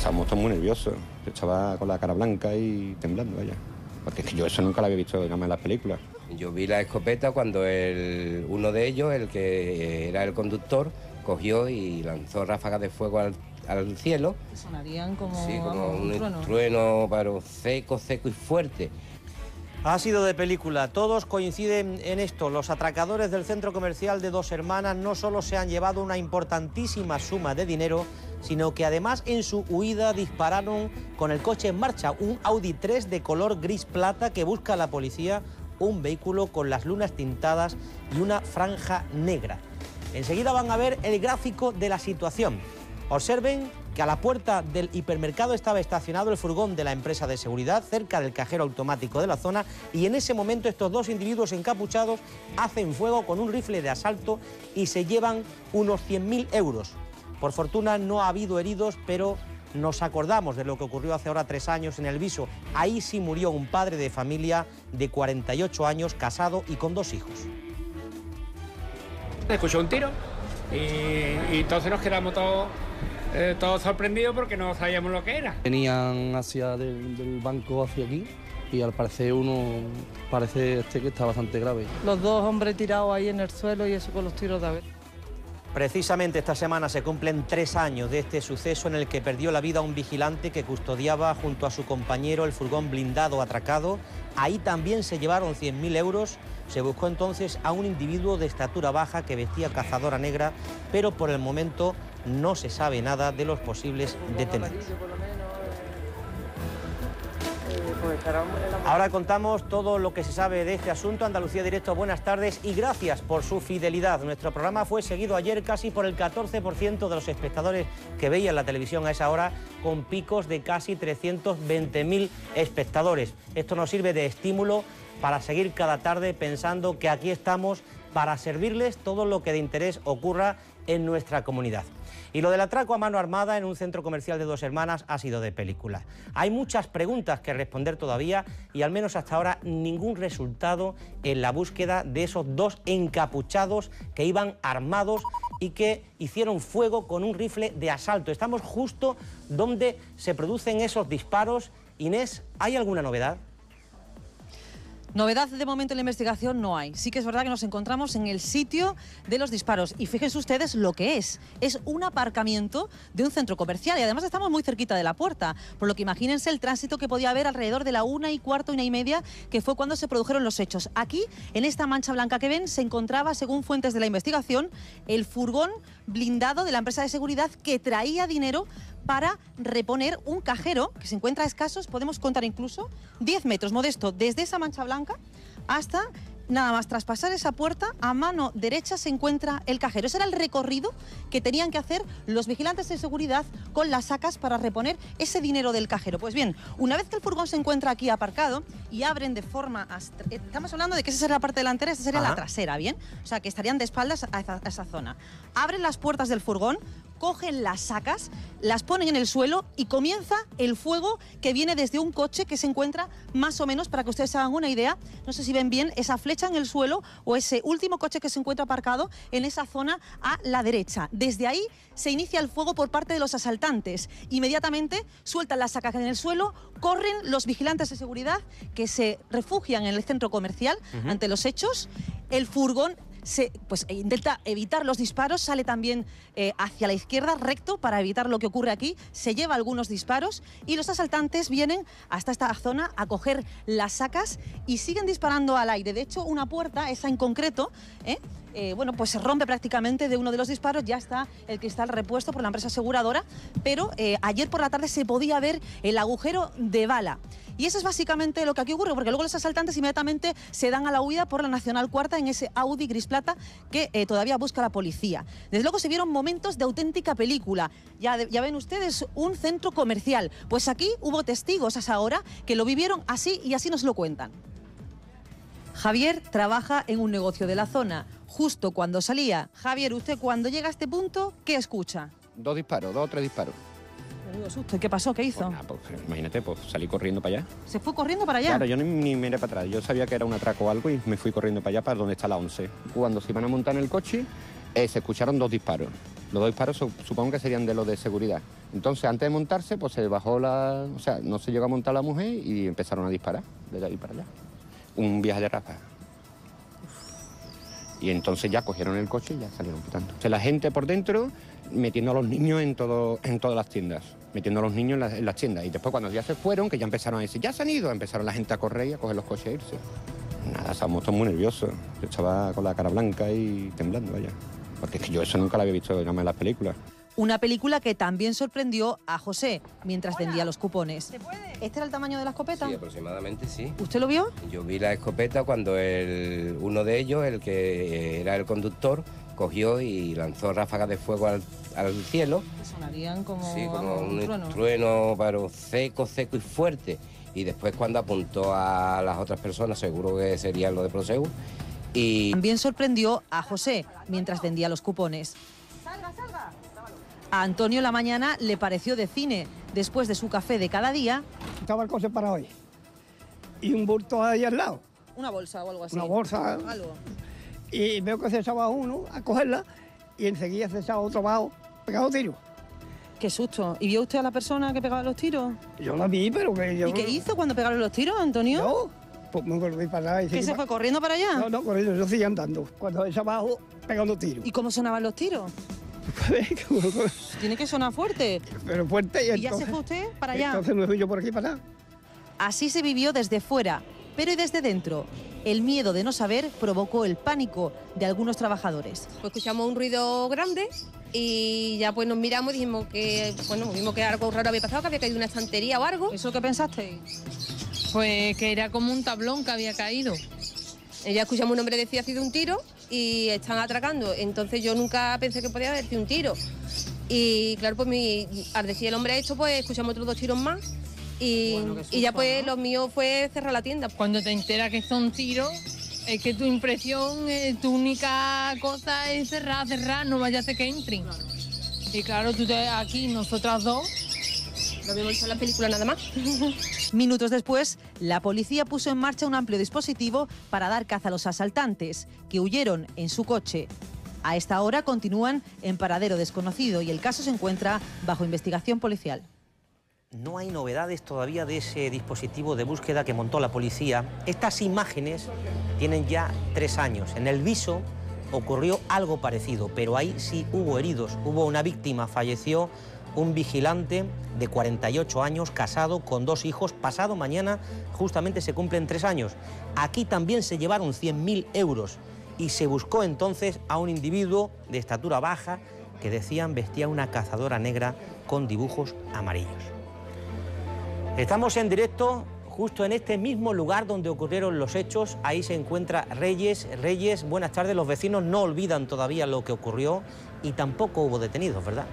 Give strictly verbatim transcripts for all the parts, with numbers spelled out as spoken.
estábamos todos muy nerviosos. Yo estaba con la cara blanca y temblando, vaya. Porque es que yo eso nunca lo había visto nada más en las películas. Yo vi la escopeta cuando el, uno de ellos, el que era el conductor, cogió y lanzó ráfagas de fuego al, al cielo. Sonarían como, sí, como vamos, un, un trueno. trueno, pero seco, seco y fuerte. Ha sido de película, todos coinciden en esto. Los atracadores del centro comercial de Dos Hermanas no solo se han llevado una importantísima suma de dinero, sino que además en su huida dispararon con el coche en marcha, un Audi tres de color gris plata que busca la policía, un vehículo con las lunas tintadas y una franja negra. Enseguida van a ver el gráfico de la situación. Observen que a la puerta del hipermercado estaba estacionado el furgón de la empresa de seguridad cerca del cajero automático de la zona y en ese momento estos dos individuos encapuchados hacen fuego con un rifle de asalto y se llevan unos cien mil euros. Por fortuna no ha habido heridos, pero nos acordamos de lo que ocurrió hace ahora tres años en El Viso. Ahí sí murió un padre de familia de cuarenta y ocho años, casado y con dos hijos. Escuchó un tiro y, y entonces nos quedamos todos, eh, todos sorprendidos porque no sabíamos lo que era. Venían hacia del, del banco hacia aquí y al parecer uno parece este que está bastante grave. Los dos hombres tirados ahí en el suelo y eso con los tiros de haber. Precisamente esta semana se cumplen tres años de este suceso en el que perdió la vida un vigilante que custodiaba junto a su compañero el furgón blindado atracado. Ahí también se llevaron cien mil euros. Se buscó entonces a un individuo de estatura baja que vestía cazadora negra, pero por el momento no se sabe nada de los posibles detenidos. Ahora contamos todo lo que se sabe de este asunto. Andalucía Directo, buenas tardes y gracias por su fidelidad. Nuestro programa fue seguido ayer casi por el catorce por ciento de los espectadores que veían la televisión a esa hora, con picos de casi trescientos veinte mil espectadores. Esto nos sirve de estímulo para seguir cada tarde pensando que aquí estamos para servirles todo lo que de interés ocurra en nuestra comunidad. Y lo del atraco a mano armada en un centro comercial de Dos Hermanas ha sido de película. Hay muchas preguntas que responder todavía y al menos hasta ahora ningún resultado en la búsqueda de esos dos encapuchados que iban armados y que hicieron fuego con un rifle de asalto. Estamos justo donde se producen esos disparos. Inés, ¿hay alguna novedad? Novedad de momento en la investigación no hay. Sí que es verdad que nos encontramos en el sitio de los disparos y fíjense ustedes lo que es. Es un aparcamiento de un centro comercial y además estamos muy cerquita de la puerta, por lo que imagínense el tránsito que podía haber alrededor de la una y cuarto, una y media, que fue cuando se produjeron los hechos. Aquí, en esta mancha blanca que ven, se encontraba, según fuentes de la investigación, el furgón blindado de la empresa de seguridad que traía dinero para reponer un cajero que se encuentra a escasos, podemos contar incluso diez metros, Modesto, desde esa mancha blanca hasta, nada más traspasar esa puerta, a mano derecha se encuentra el cajero. Ese era el recorrido que tenían que hacer los vigilantes de seguridad con las sacas para reponer ese dinero del cajero. Pues bien, una vez que el furgón se encuentra aquí aparcado y abren de forma... Estamos hablando de que esa sería la parte delantera, esta sería Ajá. la trasera, ¿bien? O sea, que estarían de espaldas a esa, a esa zona. Abren las puertas del furgón, cogen las sacas, las ponen en el suelo y comienza el fuego que viene desde un coche que se encuentra más o menos, para que ustedes se hagan una idea, no sé si ven bien, esa flecha en el suelo o ese último coche que se encuentra aparcado en esa zona a la derecha. Desde ahí se inicia el fuego por parte de los asaltantes. Inmediatamente sueltan las sacas en el suelo, corren los vigilantes de seguridad que se refugian en el centro comercial uh-huh. ante los hechos. El furgón se pues, intenta evitar los disparos, sale también eh, hacia la izquierda, recto, para evitar lo que ocurre aquí, se lleva algunos disparos y los asaltantes vienen hasta esta zona a coger las sacas y siguen disparando al aire. De hecho, una puerta, esa en concreto, ¿eh? Eh, bueno, pues se rompe prácticamente de uno de los disparos, ya está el cristal repuesto por la empresa aseguradora, pero eh, ayer por la tarde se podía ver el agujero de bala. Y eso es básicamente lo que aquí ocurre, porque luego los asaltantes inmediatamente se dan a la huida por la Nacional Cuarta en ese Audi gris plata que eh, todavía busca la policía. Desde luego se vieron momentos de auténtica película. Ya, de, ya ven ustedes, un centro comercial. Pues aquí hubo testigos a esa hora que lo vivieron así y así nos lo cuentan. Javier trabaja en un negocio de la zona. Justo cuando salía, Javier, usted cuando llega a este punto, ¿qué escucha? Dos disparos, dos o tres disparos. Menudo susto. ¿Qué pasó? ¿Qué hizo? Pues nada, pues, imagínate, pues salí corriendo para allá. ¿Se fue corriendo para allá? Claro, yo ni, ni miré para atrás. Yo sabía que era un atraco o algo y me fui corriendo para allá, para donde está la once. Cuando se iban a montar en el coche, eh, se escucharon dos disparos. Los dos disparos su- supongo que serían de los de seguridad. Entonces, antes de montarse, pues se bajó la... O sea, no se llegó a montar la mujer y empezaron a disparar de ahí para allá. Un viaje de ráfaga. Y entonces ya cogieron el coche y ya salieron quitando. O sea, la gente por dentro metiendo a los niños en, todo, en todas las tiendas. Metiendo a los niños en, la- en las tiendas. Y después cuando ya se fueron, que ya empezaron a decir, ya se han ido, empezaron la gente a correr y a coger los coches e irse. Nada, estábamos todos muy nerviosos. Yo estaba con la cara blanca y temblando, vaya. Porque es que yo eso nunca lo había visto nada más en las películas. Una película que también sorprendió a José mientras vendía los cupones. ¿Este era el tamaño de la escopeta? Sí, aproximadamente sí. ¿Usted lo vio? Yo vi la escopeta cuando el, uno de ellos, el que era el conductor, cogió y lanzó ráfagas de fuego al, al cielo. Que sonarían como, Sí, como vamos, un un trueno. trueno, pero seco, seco y fuerte. Y después cuando apuntó a las otras personas, seguro que serían los de Prosegur. Y También sorprendió a José mientras vendía los cupones. A Antonio la mañana le pareció de cine. Después de su café de cada día, Estaba el coche para hoy. Y un bulto ahí al lado, una bolsa o algo así. una bolsa. Algo. Y veo que se echaba uno a cogerla y enseguida se echaba otro bajo, pegado tiro. Qué susto. ¿Y vio usted a la persona que pegaba los tiros? Yo la vi, pero que yo... ¿Y qué hizo cuando pegaron los tiros, Antonio? Yo, pues me volví para allá. y ¿Que seguí se pa- fue corriendo para allá? No, no, corriendo, yo seguía andando. Cuando ese abajo, pegando tiros. ¿Y cómo sonaban los tiros? Tiene que sonar fuerte. Pero fuerte y ¿Y ya entonces... se fue usted para allá? Entonces me fui yo por aquí para allá. Así se vivió desde fuera, pero ¿y desde dentro? El miedo de no saber provocó el pánico de algunos trabajadores. Pues escuchamos un ruido grande y ya pues nos miramos y dijimos que, bueno, vimos que algo raro había pasado, que había caído una estantería o algo. ¿Eso es lo que pensasteis? Pues que era como un tablón que había caído. Ya escuchamos un hombre decir ha sido un tiro y están atracando. Entonces yo nunca pensé que podía haber sido un tiro. Y claro, pues mi, al decir el hombre esto, pues escuchamos otros dos tiros más. Y, Bueno, qué susto, y ya pues ¿no? lo mío fue cerrar la tienda. Cuando te enteras que son tiros, es que tu impresión, eh, tu única cosa es cerrar, cerrar, no vaya a ser que entren. Y claro, tú te, aquí, nosotras dos, No habíamos visto la película nada más. Minutos después, la policía puso en marcha un amplio dispositivo para dar caza a los asaltantes, que huyeron en su coche. A esta hora continúan en paradero desconocido y el caso se encuentra bajo investigación policial. No hay novedades todavía de ese dispositivo de búsqueda que montó la policía. Estas imágenes tienen ya tres años. En el Viso ocurrió algo parecido, pero ahí sí hubo heridos. Hubo una víctima, falleció un vigilante de cuarenta y ocho años, casado con dos hijos. Pasado mañana justamente se cumplen tres años. Aquí también se llevaron cien mil euros y se buscó entonces a un individuo de estatura baja que decían vestía una cazadora negra con dibujos amarillos. Estamos en directo justo en este mismo lugar donde ocurrieron los hechos. Ahí se encuentra Reyes. Reyes, buenas tardes. Los vecinos no olvidan todavía lo que ocurrió y tampoco hubo detenidos, ¿verdad?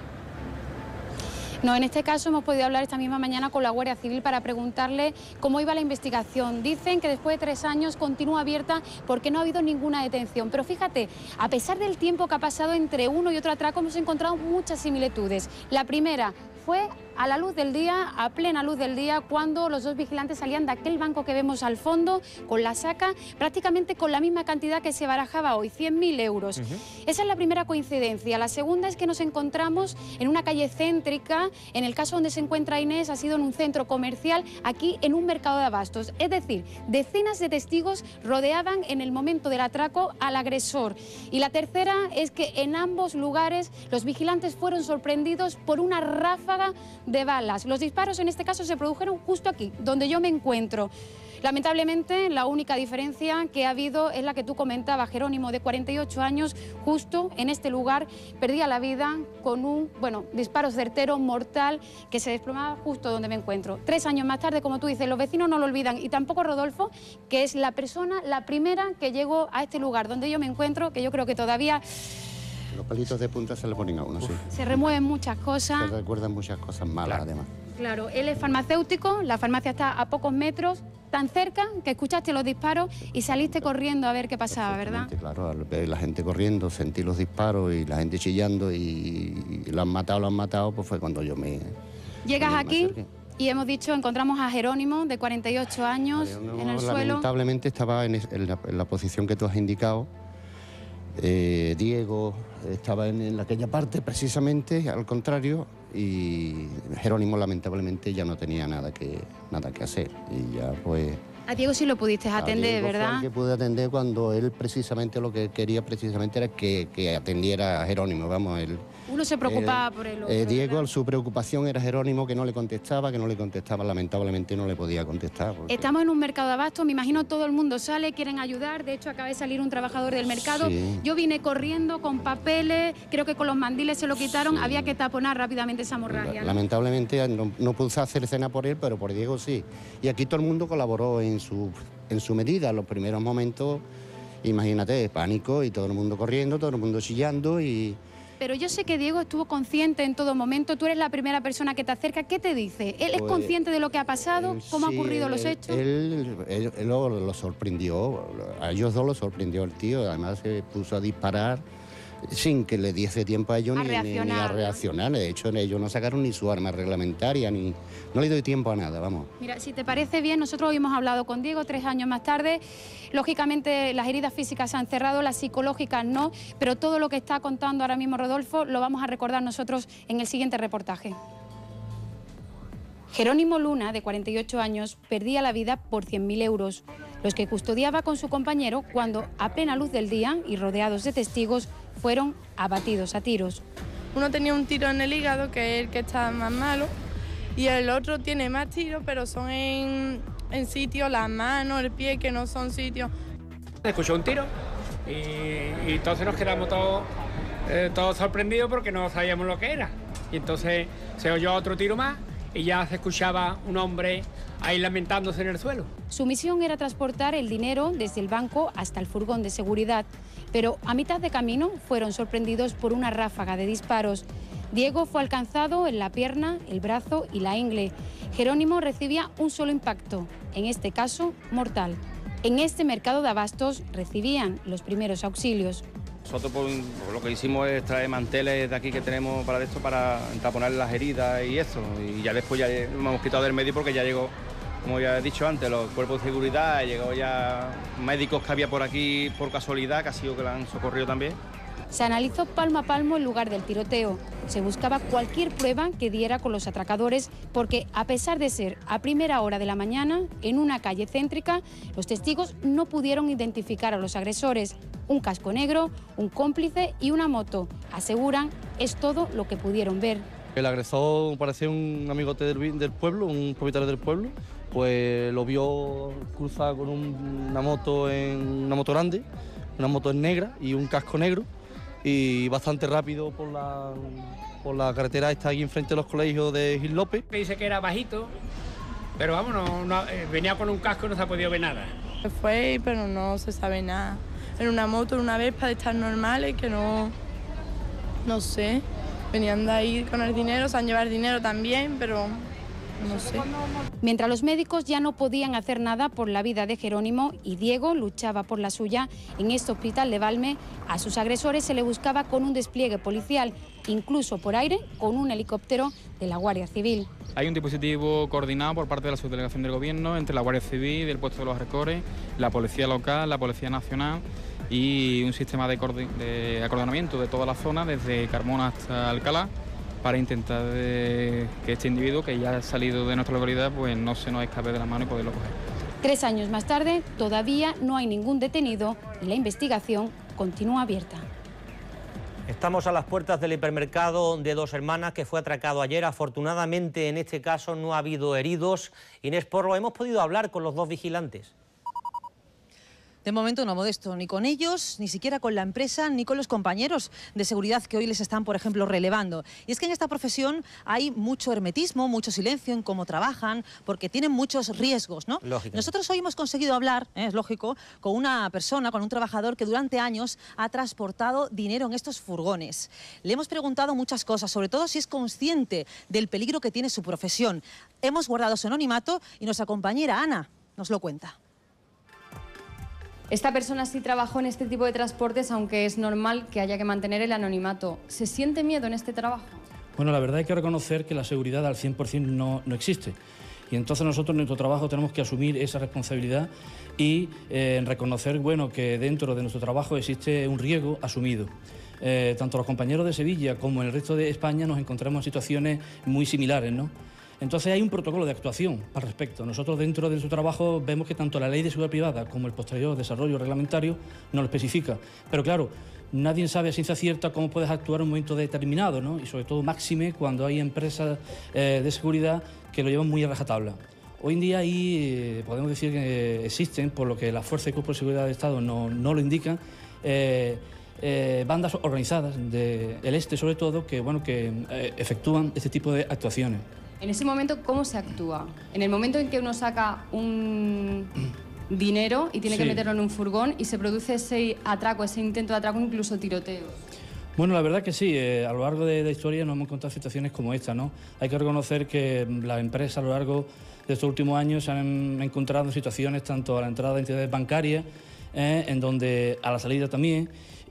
No, en este caso hemos podido hablar esta misma mañana con la Guardia Civil para preguntarle cómo iba la investigación. Dicen que después de tres años continúa abierta porque no ha habido ninguna detención. Pero fíjate, a pesar del tiempo que ha pasado entre uno y otro atraco, hemos encontrado muchas similitudes. La primera fue a la luz del día, a plena luz del día, cuando los dos vigilantes salían de aquel banco que vemos al fondo, con la saca, prácticamente con la misma cantidad que se barajaba hoy, cien mil euros. Uh-huh. Esa es la primera coincidencia. La segunda es que nos encontramos en una calle céntrica. En el caso donde se encuentra Inés ha sido en un centro comercial, aquí en un mercado de abastos. Es decir, decenas de testigos rodeaban en el momento del atraco al agresor. Y la tercera es que en ambos lugares los vigilantes fueron sorprendidos por una ráfaga de balas. Los disparos en este caso se produjeron justo aquí, donde yo me encuentro. Lamentablemente, la única diferencia que ha habido es la que tú comentabas, Jerónimo, de cuarenta y ocho años, justo en este lugar, perdía la vida con un, bueno, disparo certero, mortal, que se desplomaba justo donde me encuentro. Tres años más tarde, como tú dices, los vecinos no lo olvidan, y tampoco Rodolfo, que es la persona, la primera que llegó a este lugar donde yo me encuentro, que yo creo que todavía... Los palitos de punta se le ponen a uno, sí. Se remueven muchas cosas. Se recuerdan muchas cosas malas, claro. además. Claro, él es farmacéutico, la farmacia está a pocos metros, tan cerca que escuchaste los disparos y saliste corriendo a ver qué pasaba, ¿verdad? Claro, al ver la gente corriendo, sentí los disparos y la gente chillando y, y lo han matado, lo han matado, pues fue cuando yo me... Llegas me aquí acerqué. Y hemos dicho, encontramos a Jerónimo, de cuarenta y ocho años, Jerónimo, en el suelo. Lamentablemente estaba en, es, en, la, en la posición que tú has indicado. Eh, Diego estaba en, en aquella parte precisamente, al contrario, y Jerónimo lamentablemente ya no tenía nada que, nada que hacer. Y ya pues... A Diego sí lo pudiste atender, Diego ¿verdad? Fue el que pude atender cuando él precisamente lo que quería precisamente era que, que atendiera a Jerónimo, vamos, él... Uno se preocupaba eh, por el otro. eh, Diego, ¿verdad? su preocupación era Jerónimo, que no le contestaba, que no le contestaba, lamentablemente no le podía contestar. Porque... Estamos en un mercado de abastos, me imagino todo el mundo sale, quieren ayudar, de hecho acaba de salir un trabajador del mercado, Sí. Yo vine corriendo con papeles, creo que con los mandiles se lo quitaron, Sí. había que taponar rápidamente esa hemorragia, ¿no? Lamentablemente no, no pude hacer cena por él, pero por Diego sí. Y aquí todo el mundo colaboró en su, en su medida. En los primeros momentos, imagínate, pánico y todo el mundo corriendo, todo el mundo chillando y... Pero yo sé que Diego estuvo consciente en todo momento, tú eres la primera persona que te acerca, ¿qué te dice? ¿Él es Pues, consciente de lo que ha pasado? ¿Cómo Sí, ha ocurrido él- los hechos? Él, él- él lo, lo sorprendió, a ellos dos lo sorprendió el tío, además se puso a disparar sin que le diese tiempo a ellos A ni, ni- ni reaccionar, a ¿no? reaccionar. De hecho, ellos no sacaron ni su arma reglamentaria, ni no le doy tiempo a nada, vamos. Mira, si te parece bien, nosotros hoy hemos hablado con Diego tres años más tarde. Lógicamente las heridas físicas se han cerrado, las psicológicas no, pero todo lo que está contando ahora mismo Rodolfo lo vamos a recordar nosotros en el siguiente reportaje. Jerónimo Luna, de cuarenta y ocho años, perdía la vida por cien mil euros, los que custodiaba con su compañero cuando, a plena luz del día y rodeados de testigos, fueron abatidos a tiros. Uno tenía un tiro en el hígado, que es el que está más malo, y el otro tiene más tiros, pero son en, en sitios, las manos, el pie, que no son sitios. Se escuchó un tiro y, y entonces nos quedamos todos, eh, todos sorprendidos porque no sabíamos lo que era. Y entonces se oyó otro tiro más y ya se escuchaba un hombre ahí lamentándose en el suelo. Su misión era transportar el dinero desde el banco hasta el furgón de seguridad, pero a mitad de camino fueron sorprendidos por una ráfaga de disparos. Diego fue alcanzado en la pierna, el brazo y la ingle. Jerónimo recibía un solo impacto, en este caso mortal. En este mercado de abastos recibían los primeros auxilios. Nosotros pues, lo que hicimos es traer manteles de aquí que tenemos para esto, para taponar las heridas y eso. Y ya después ya lo hemos quitado del medio porque ya llegó, como ya he dicho antes, los cuerpos de seguridad, llegó ya médicos que había por aquí por casualidad, que ha sido que la han socorrido también. Se analizó palmo a palmo el lugar del tiroteo. Se buscaba cualquier prueba que diera con los atracadores porque, a pesar de ser a primera hora de la mañana, en una calle céntrica, los testigos no pudieron identificar a los agresores. Un casco negro, un cómplice y una moto. Aseguran, es todo lo que pudieron ver. El agresor parecía un amigote del, del pueblo, un propietario del pueblo, pues lo vio cruzar con un- una moto en una moto grande, una moto en negra y un casco negro, y bastante rápido por la, por la carretera está aquí enfrente de los colegios de Gil López. Dice que era bajito, pero vamos, no, no, eh, venía con un casco y no se ha podido ver nada. Fue, pero no se sabe nada. En una moto, en una Vespa de estas normales, que no, no sé, venían de ahí con el dinero, se han llevado el dinero también, pero no sé. Mientras los médicos ya no podían hacer nada por la vida de Jerónimo y Diego luchaba por la suya, en este hospital de Valme a sus agresores se le buscaba con un despliegue policial, incluso por aire, con un helicóptero de la Guardia Civil. Hay un dispositivo coordinado por parte de la subdelegación del Gobierno entre la Guardia Civil, el puesto de los Arrecores, la Policía Local, la Policía Nacional y un sistema de, de acordonamiento de toda la zona, desde Carmona hasta Alcalá, para intentar de que este individuo, que ya ha salido de nuestra localidad, pues no se nos escape de la mano y poderlo coger. Tres años más tarde, todavía no hay ningún detenido y la investigación continúa abierta. Estamos a las puertas del hipermercado de Dos Hermanas que fue atracado ayer. Afortunadamente en este caso no ha habido heridos. Inés Porro, hemos podido hablar con los dos vigilantes. De momento no, Modesto, ni con ellos, ni siquiera con la empresa, ni con los compañeros de seguridad que hoy les están, por ejemplo, relevando. Y es que en esta profesión hay mucho hermetismo, mucho silencio en cómo trabajan, porque tienen muchos riesgos, ¿no? Nosotros hoy hemos conseguido hablar, ¿eh? es lógico, con una persona, con un trabajador que durante años ha transportado dinero en estos furgones. Le hemos preguntado muchas cosas, sobre todo si es consciente del peligro que tiene su profesión. Hemos guardado su anonimato y nuestra compañera Ana nos lo cuenta. Esta persona sí trabajó en este tipo de transportes, aunque es normal que haya que mantener el anonimato. ¿Se siente miedo en este trabajo? Bueno, la verdad hay que reconocer que la seguridad al cien por cien no, no existe. Y entonces nosotros en nuestro trabajo tenemos que asumir esa responsabilidad y eh, reconocer, bueno, que dentro de nuestro trabajo existe un riesgo asumido. Eh, tanto los compañeros de Sevilla como en el resto de España nos encontramos en situaciones muy similares, ¿no? Entonces hay un protocolo de actuación al respecto. Nosotros dentro de nuestro trabajo vemos que tanto la Ley de Seguridad Privada como el posterior desarrollo reglamentario nos lo especifica. Pero claro, nadie sabe a ciencia cierta cómo puedes actuar en un momento determinado, ¿no? Y sobre todo máxime cuando hay empresas eh, de seguridad que lo llevan muy a rajatabla. Hoy en día ahí eh, podemos decir que existen, por lo que las fuerzas y cuerpos de seguridad del Estado no, no lo indican, eh, eh, bandas organizadas del este sobre todo que, bueno, que eh, efectúan este tipo de actuaciones. En ese momento, ¿cómo se actúa? En el momento en que uno saca un dinero y tiene Sí. que meterlo en un furgón y se produce ese atraco, ese intento de atraco, incluso tiroteos. Bueno, la verdad que sí, eh, a lo largo de la historia nos hemos encontrado situaciones como esta, ¿no? Hay que reconocer que las empresas a lo largo de estos últimos años se han encontrado en situaciones tanto a la entrada de entidades bancarias, eh, en donde a la salida también,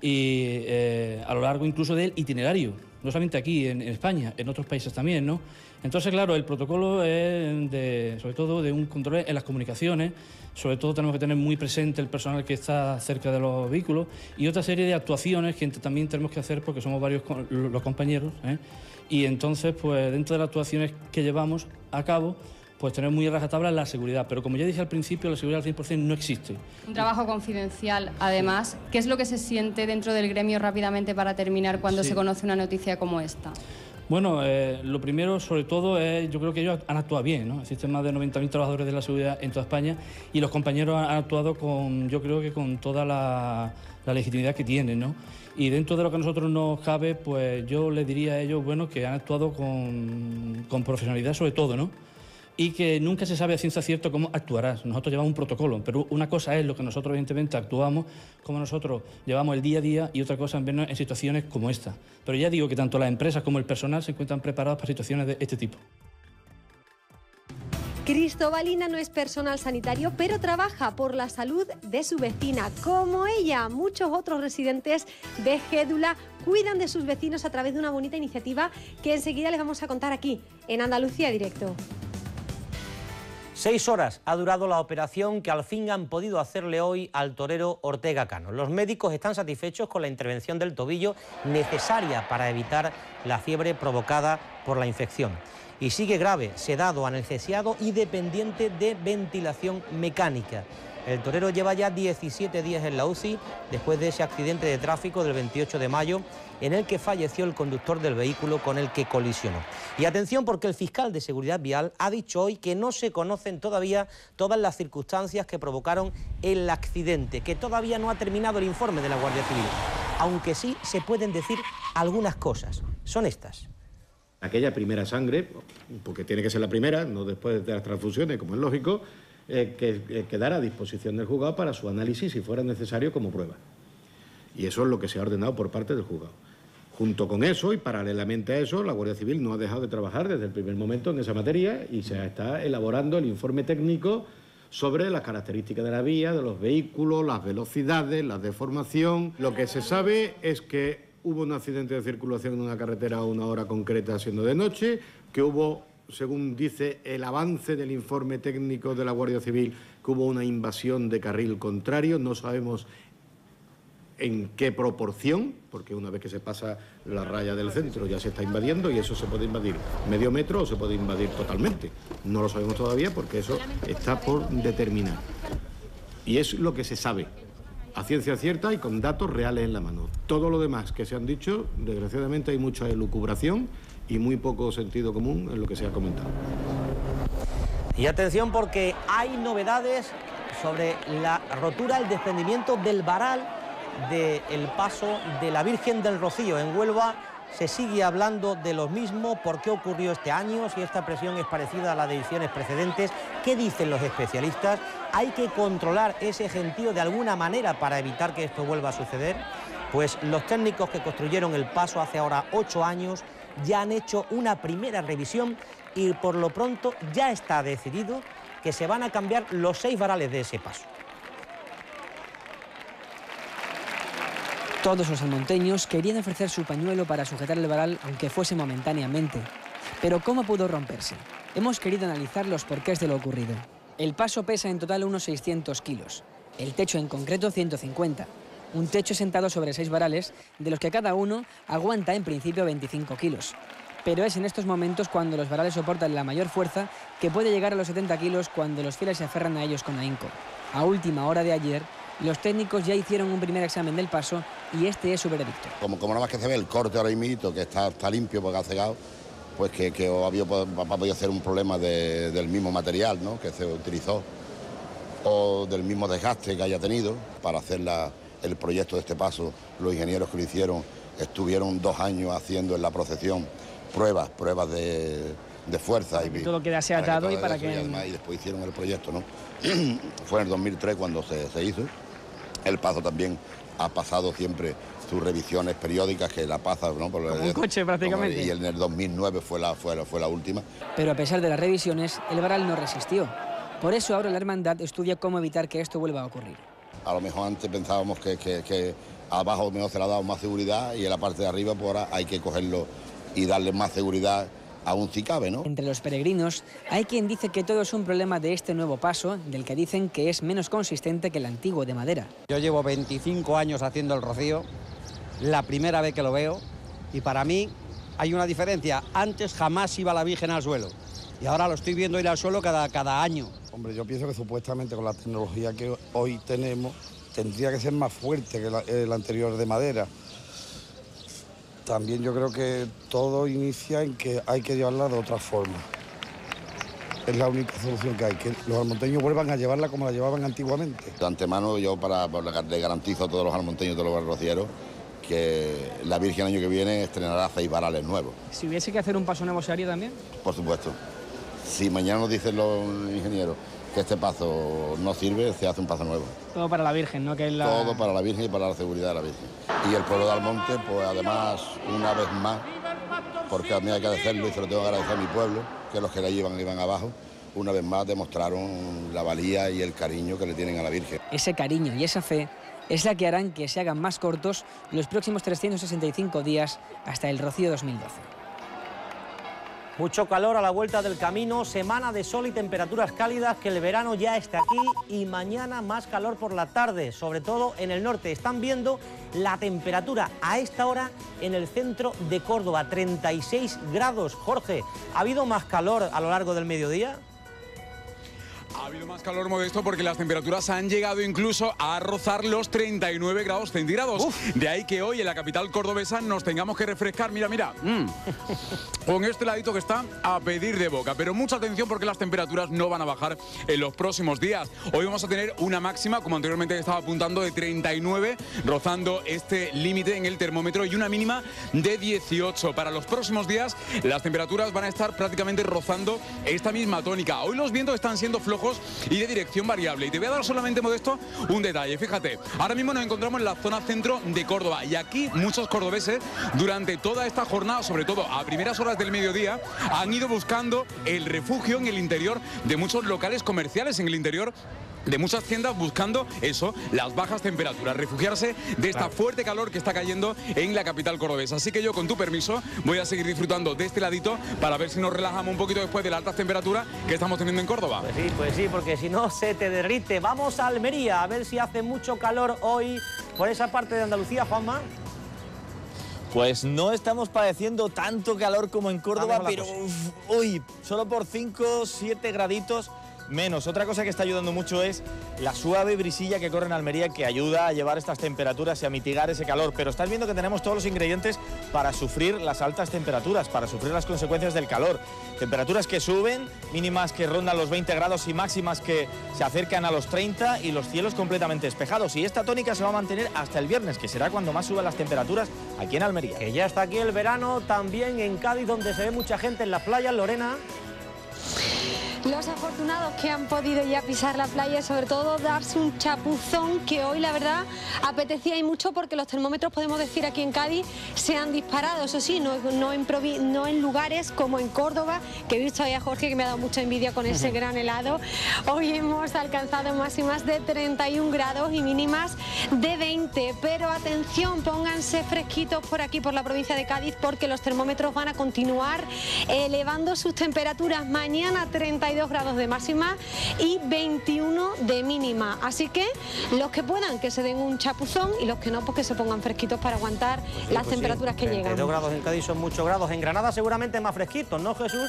y eh, a lo largo incluso del itinerario, no solamente aquí en, en España, en otros países también, ¿no? Entonces, claro, el protocolo es de, sobre todo de un control en las comunicaciones, sobre todo tenemos que tener muy presente el personal que está cerca de los vehículos y otra serie de actuaciones que también tenemos que hacer porque somos varios co- los compañeros, ¿eh? Y entonces, pues dentro de las actuaciones que llevamos a cabo, pues tener muy a rajatabla la seguridad, pero como ya dije al principio, la seguridad al cien por cien no existe. Un trabajo confidencial, además. ¿Qué es lo que se siente dentro del gremio rápidamente para terminar cuando Sí. se conoce una noticia como esta? Bueno, eh, lo primero, sobre todo, es yo creo que ellos han actuado bien, ¿no? Existen más de noventa mil trabajadores de la seguridad en toda España y los compañeros han actuado con, yo creo que con toda la, la legitimidad que tienen, ¿no? Y dentro de lo que a nosotros nos cabe, pues yo les diría a ellos, bueno, que han actuado con, con profesionalidad sobre todo, ¿no? Y que nunca se sabe a ciencia cierta cómo actuarás. Nosotros llevamos un protocolo, pero una cosa es lo que nosotros evidentemente actuamos, como nosotros llevamos el día a día, y otra cosa es vernos en situaciones como esta. Pero ya digo que tanto las empresas como el personal se encuentran preparados para situaciones de este tipo. Cristobalina no es personal sanitario, pero trabaja por la salud de su vecina. Como ella, muchos otros residentes de Gédula cuidan de sus vecinos a través de una bonita iniciativa que enseguida les vamos a contar aquí, en Andalucía Directo. Seis horas ha durado la operación que al fin han podido hacerle hoy al torero Ortega Cano. Los médicos están satisfechos con la intervención del tobillo necesaria para evitar la fiebre provocada por la infección. Y sigue grave, sedado, anestesiado y dependiente de ventilación mecánica. El torero lleva ya diecisiete días en la U C I después de ese accidente de tráfico del veintiocho de mayo en el que falleció el conductor del vehículo con el que colisionó. Y atención porque el fiscal de Seguridad Vial ha dicho hoy que no se conocen todavía todas las circunstancias que provocaron el accidente, que todavía no ha terminado el informe de la Guardia Civil, aunque sí se pueden decir algunas cosas. Son estas. Aquella primera sangre, porque tiene que ser la primera, no después de las transfusiones, como es lógico, eh, que eh, quedara a disposición del juzgado para su análisis si fuera necesario como prueba. Y eso es lo que se ha ordenado por parte del juzgado. Junto con eso y paralelamente a eso, la Guardia Civil no ha dejado de trabajar desde el primer momento en esa materia y se está elaborando el informe técnico sobre las características de la vía, de los vehículos, las velocidades, la deformación. Lo que se sabe es que hubo un accidente de circulación en una carretera a una hora concreta siendo de noche, que hubo, según dice el avance del informe técnico de la Guardia Civil, que hubo una invasión de carril contrario. No sabemos en qué proporción, porque una vez que se pasa la raya del centro ya se está invadiendo y eso se puede invadir medio metro o se puede invadir totalmente. No lo sabemos todavía porque eso está por determinar. Y es lo que se sabe, a ciencia cierta y con datos reales en la mano. Todo lo demás que se han dicho, desgraciadamente hay mucha elucubración y muy poco sentido común en lo que se ha comentado. Y atención porque hay novedades sobre la rotura, el desprendimiento del varal del paso de la Virgen del Rocío. En Huelva se sigue hablando de lo mismo. ¿Por qué ocurrió este año? Si esta presión es parecida a la de ediciones precedentes. ¿Qué dicen los especialistas? ¿Hay que controlar ese gentío de alguna manera para evitar que esto vuelva a suceder? Pues los técnicos que construyeron el paso hace ahora ocho años ya han hecho una primera revisión y por lo pronto ya está decidido que se van a cambiar los seis varales de ese paso. Todos los almonteños querían ofrecer su pañuelo para sujetar el varal, aunque fuese momentáneamente. Pero ¿cómo pudo romperse? Hemos querido analizar los porqués de lo ocurrido. El paso pesa en total unos seiscientos kilos, el techo en concreto ciento cincuenta. Un techo sentado sobre seis varales, de los que cada uno aguanta en principio veinticinco kilos. Pero es en estos momentos cuando los varales soportan la mayor fuerza, que puede llegar a los setenta kilos cuando los fieles se aferran a ellos con ahínco. A última hora de ayer, los técnicos ya hicieron un primer examen del paso y este es su veredicto. Como, como nada más que se ve el corte ahora mismo, que está, está limpio porque ha cegado, pues que, que había podido ser un problema de, del mismo material, ¿no?, que se utilizó, o del mismo desgaste que haya tenido para hacer la, el proyecto de este paso. Los ingenieros que lo hicieron estuvieron dos años haciendo en la procesión pruebas, pruebas de, de fuerza. Y todo quedase atado y para que... Y, además, y después hicieron el proyecto, ¿no? Fue en el dos mil tres cuando se, se hizo. El paso también ha pasado siempre sus revisiones periódicas, que la pasa, ¿no? Por Como un coche prácticamente. Como, y en el dos mil nueve fue la, fue, la, fue la última. Pero a pesar de las revisiones, el varal no resistió. Por eso ahora la hermandad estudia cómo evitar que esto vuelva a ocurrir. A lo mejor antes pensábamos que, que, que abajo mejor se le ha dado más seguridad y en la parte de arriba pues ahora hay que cogerlo y darle más seguridad aún si cabe, ¿no? Entre los peregrinos hay quien dice que todo es un problema de este nuevo paso, del que dicen que es menos consistente que el antiguo de madera. Yo llevo veinticinco años haciendo el rocío, la primera vez que lo veo, y para mí hay una diferencia. Antes jamás iba la Virgen al suelo y ahora lo estoy viendo ir al suelo cada, cada año. Hombre, yo pienso que supuestamente con la tecnología que hoy tenemos tendría que ser más fuerte que la, el anterior de madera. También yo creo que todo inicia en que hay que llevarla de otra forma. Es la única solución que hay, que los almonteños vuelvan a llevarla como la llevaban antiguamente. De antemano yo para, para le garantizo a todos los almonteños, a todos los rocieros, que la Virgen el año que viene estrenará seis varales nuevos. Si hubiese que hacer un paso nuevo, ¿se haría también? Por supuesto. Si mañana nos dicen los ingenieros que este paso no sirve, se hace un paso nuevo. Todo para la Virgen, ¿no? Que es la... Todo para la Virgen y para la seguridad de la Virgen. Y el pueblo de Almonte, pues además, una vez más, porque a mí hay que agradecerlo y se lo tengo que agradecer a mi pueblo, que los que la llevan iban abajo, una vez más demostraron la valía y el cariño que le tienen a la Virgen. Ese cariño y esa fe es la que harán que se hagan más cortos los próximos trescientos sesenta y cinco días hasta el Rocío dos mil doce. Mucho calor a la vuelta del camino, semana de sol y temperaturas cálidas, que el verano ya está aquí, y mañana más calor por la tarde, sobre todo en el norte. Están viendo la temperatura a esta hora en el centro de Córdoba, treinta y seis grados. Jorge, ¿ha habido más calor a lo largo del mediodía? Ha habido más calor, Modesto, porque las temperaturas han llegado incluso a rozar los treinta y nueve grados centígrados. Uf. De ahí que hoy en la capital cordobesa nos tengamos que refrescar, mira, mira, mm, con este heladito que está a pedir de boca. Pero mucha atención porque las temperaturas no van a bajar en los próximos días. Hoy vamos a tener una máxima, como anteriormente estaba apuntando, de treinta y nueve, rozando este límite en el termómetro, y una mínima de dieciocho. Para los próximos días las temperaturas van a estar prácticamente rozando esta misma tónica. Hoy los vientos están siendo flojos y de dirección variable. Y te voy a dar solamente, Modesto, un detalle. Fíjate, ahora mismo nos encontramos en la zona centro de Córdoba, y aquí muchos cordobeses durante toda esta jornada, sobre todo a primeras horas del mediodía, han ido buscando el refugio en el interior de muchos locales comerciales, en el interior de muchas tiendas, buscando eso, las bajas temperaturas, refugiarse de esta claro. fuerte calor que está cayendo en la capital cordobesa. Así que yo, con tu permiso, voy a seguir disfrutando de este ladito para ver si nos relajamos un poquito después de la alta temperatura que estamos teniendo en Córdoba. Pues sí, pues sí, porque si no se te derrite. Vamos a Almería, a ver si hace mucho calor hoy por esa parte de Andalucía, Juanma. Pues no estamos padeciendo tanto calor como en Córdoba, pero uf, uy, solo por cinco, siete graditos menos. Otra cosa que está ayudando mucho es la suave brisilla que corre en Almería, que ayuda a llevar estas temperaturas y a mitigar ese calor. Pero estás viendo que tenemos todos los ingredientes para sufrir las altas temperaturas, para sufrir las consecuencias del calor. Temperaturas que suben, mínimas que rondan los veinte grados y máximas que se acercan a los treinta, y los cielos completamente despejados. Y esta tónica se va a mantener hasta el viernes, que será cuando más suban las temperaturas aquí en Almería. Que ya está aquí el verano, también en Cádiz, donde se ve mucha gente en las playas, Lorena. Los afortunados que han podido ya pisar la playa y sobre todo darse un chapuzón que hoy la verdad apetecía y mucho porque los termómetros, podemos decir, aquí en Cádiz se han disparado, eso sí, no, no, en, provi no en lugares como en Córdoba, que he visto ahí a Jorge que me ha dado mucha envidia con ese gran helado. Hoy hemos alcanzado máximas de treinta y un grados y mínimas de veinte, pero atención, pónganse fresquitos por aquí, por la provincia de Cádiz, porque los termómetros van a continuar elevando sus temperaturas. Mañana treinta y dos grados de máxima y veintiuno de mínima, así que los que puedan que se den un chapuzón y los que no pues que se pongan fresquitos para aguantar pues sí, las pues temperaturas sí. que llegan. treinta y dos grados en Cádiz son muchos grados, en Granada seguramente más fresquitos, ¿no, Jesús?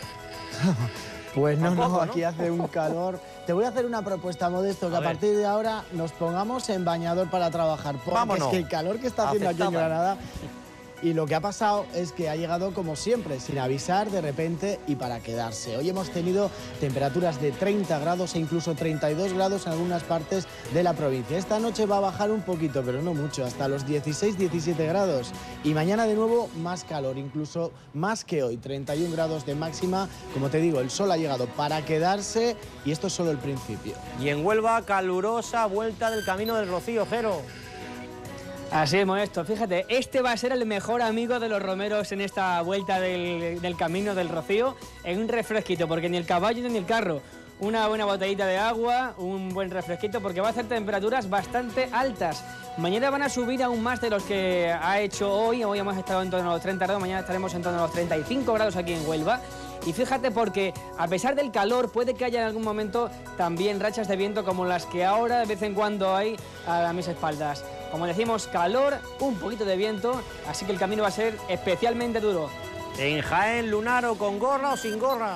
Pues no, Tampoco, no, ¿no? aquí hace un calor. Te voy a hacer una propuesta, Modesto, que a, a partir de ahora nos pongamos en bañador para trabajar, porque Vámonos. es que el calor que está haciendo Aceptaba. aquí en Granada... Y lo que ha pasado es que ha llegado como siempre, sin avisar, de repente y para quedarse. Hoy hemos tenido temperaturas de treinta grados e incluso treinta y dos grados en algunas partes de la provincia. Esta noche va a bajar un poquito, pero no mucho, hasta los dieciséis, diecisiete grados. Y mañana de nuevo más calor, incluso más que hoy, treinta y un grados de máxima. Como te digo, el sol ha llegado para quedarse y esto es solo el principio. Y en Huelva, calurosa vuelta del Camino del Rocío, Jero. Así es, Modesto. Fíjate, este va a ser el mejor amigo de los romeros en esta vuelta del, del Camino del Rocío, en un refresquito, porque ni el caballo ni el carro. Una buena botellita de agua, un buen refresquito, porque va a hacer temperaturas bastante altas. Mañana van a subir aún más de los que ha hecho hoy. Hoy hemos estado en torno a los treinta grados, mañana estaremos en torno a los treinta y cinco grados aquí en Huelva. Y fíjate porque a pesar del calor puede que haya en algún momento también rachas de viento como las que ahora de vez en cuando hay a mis espaldas. Como decimos, calor, un poquito de viento, así que el camino va a ser especialmente duro. En Jaén, Lunaro, ¿con gorra o sin gorra?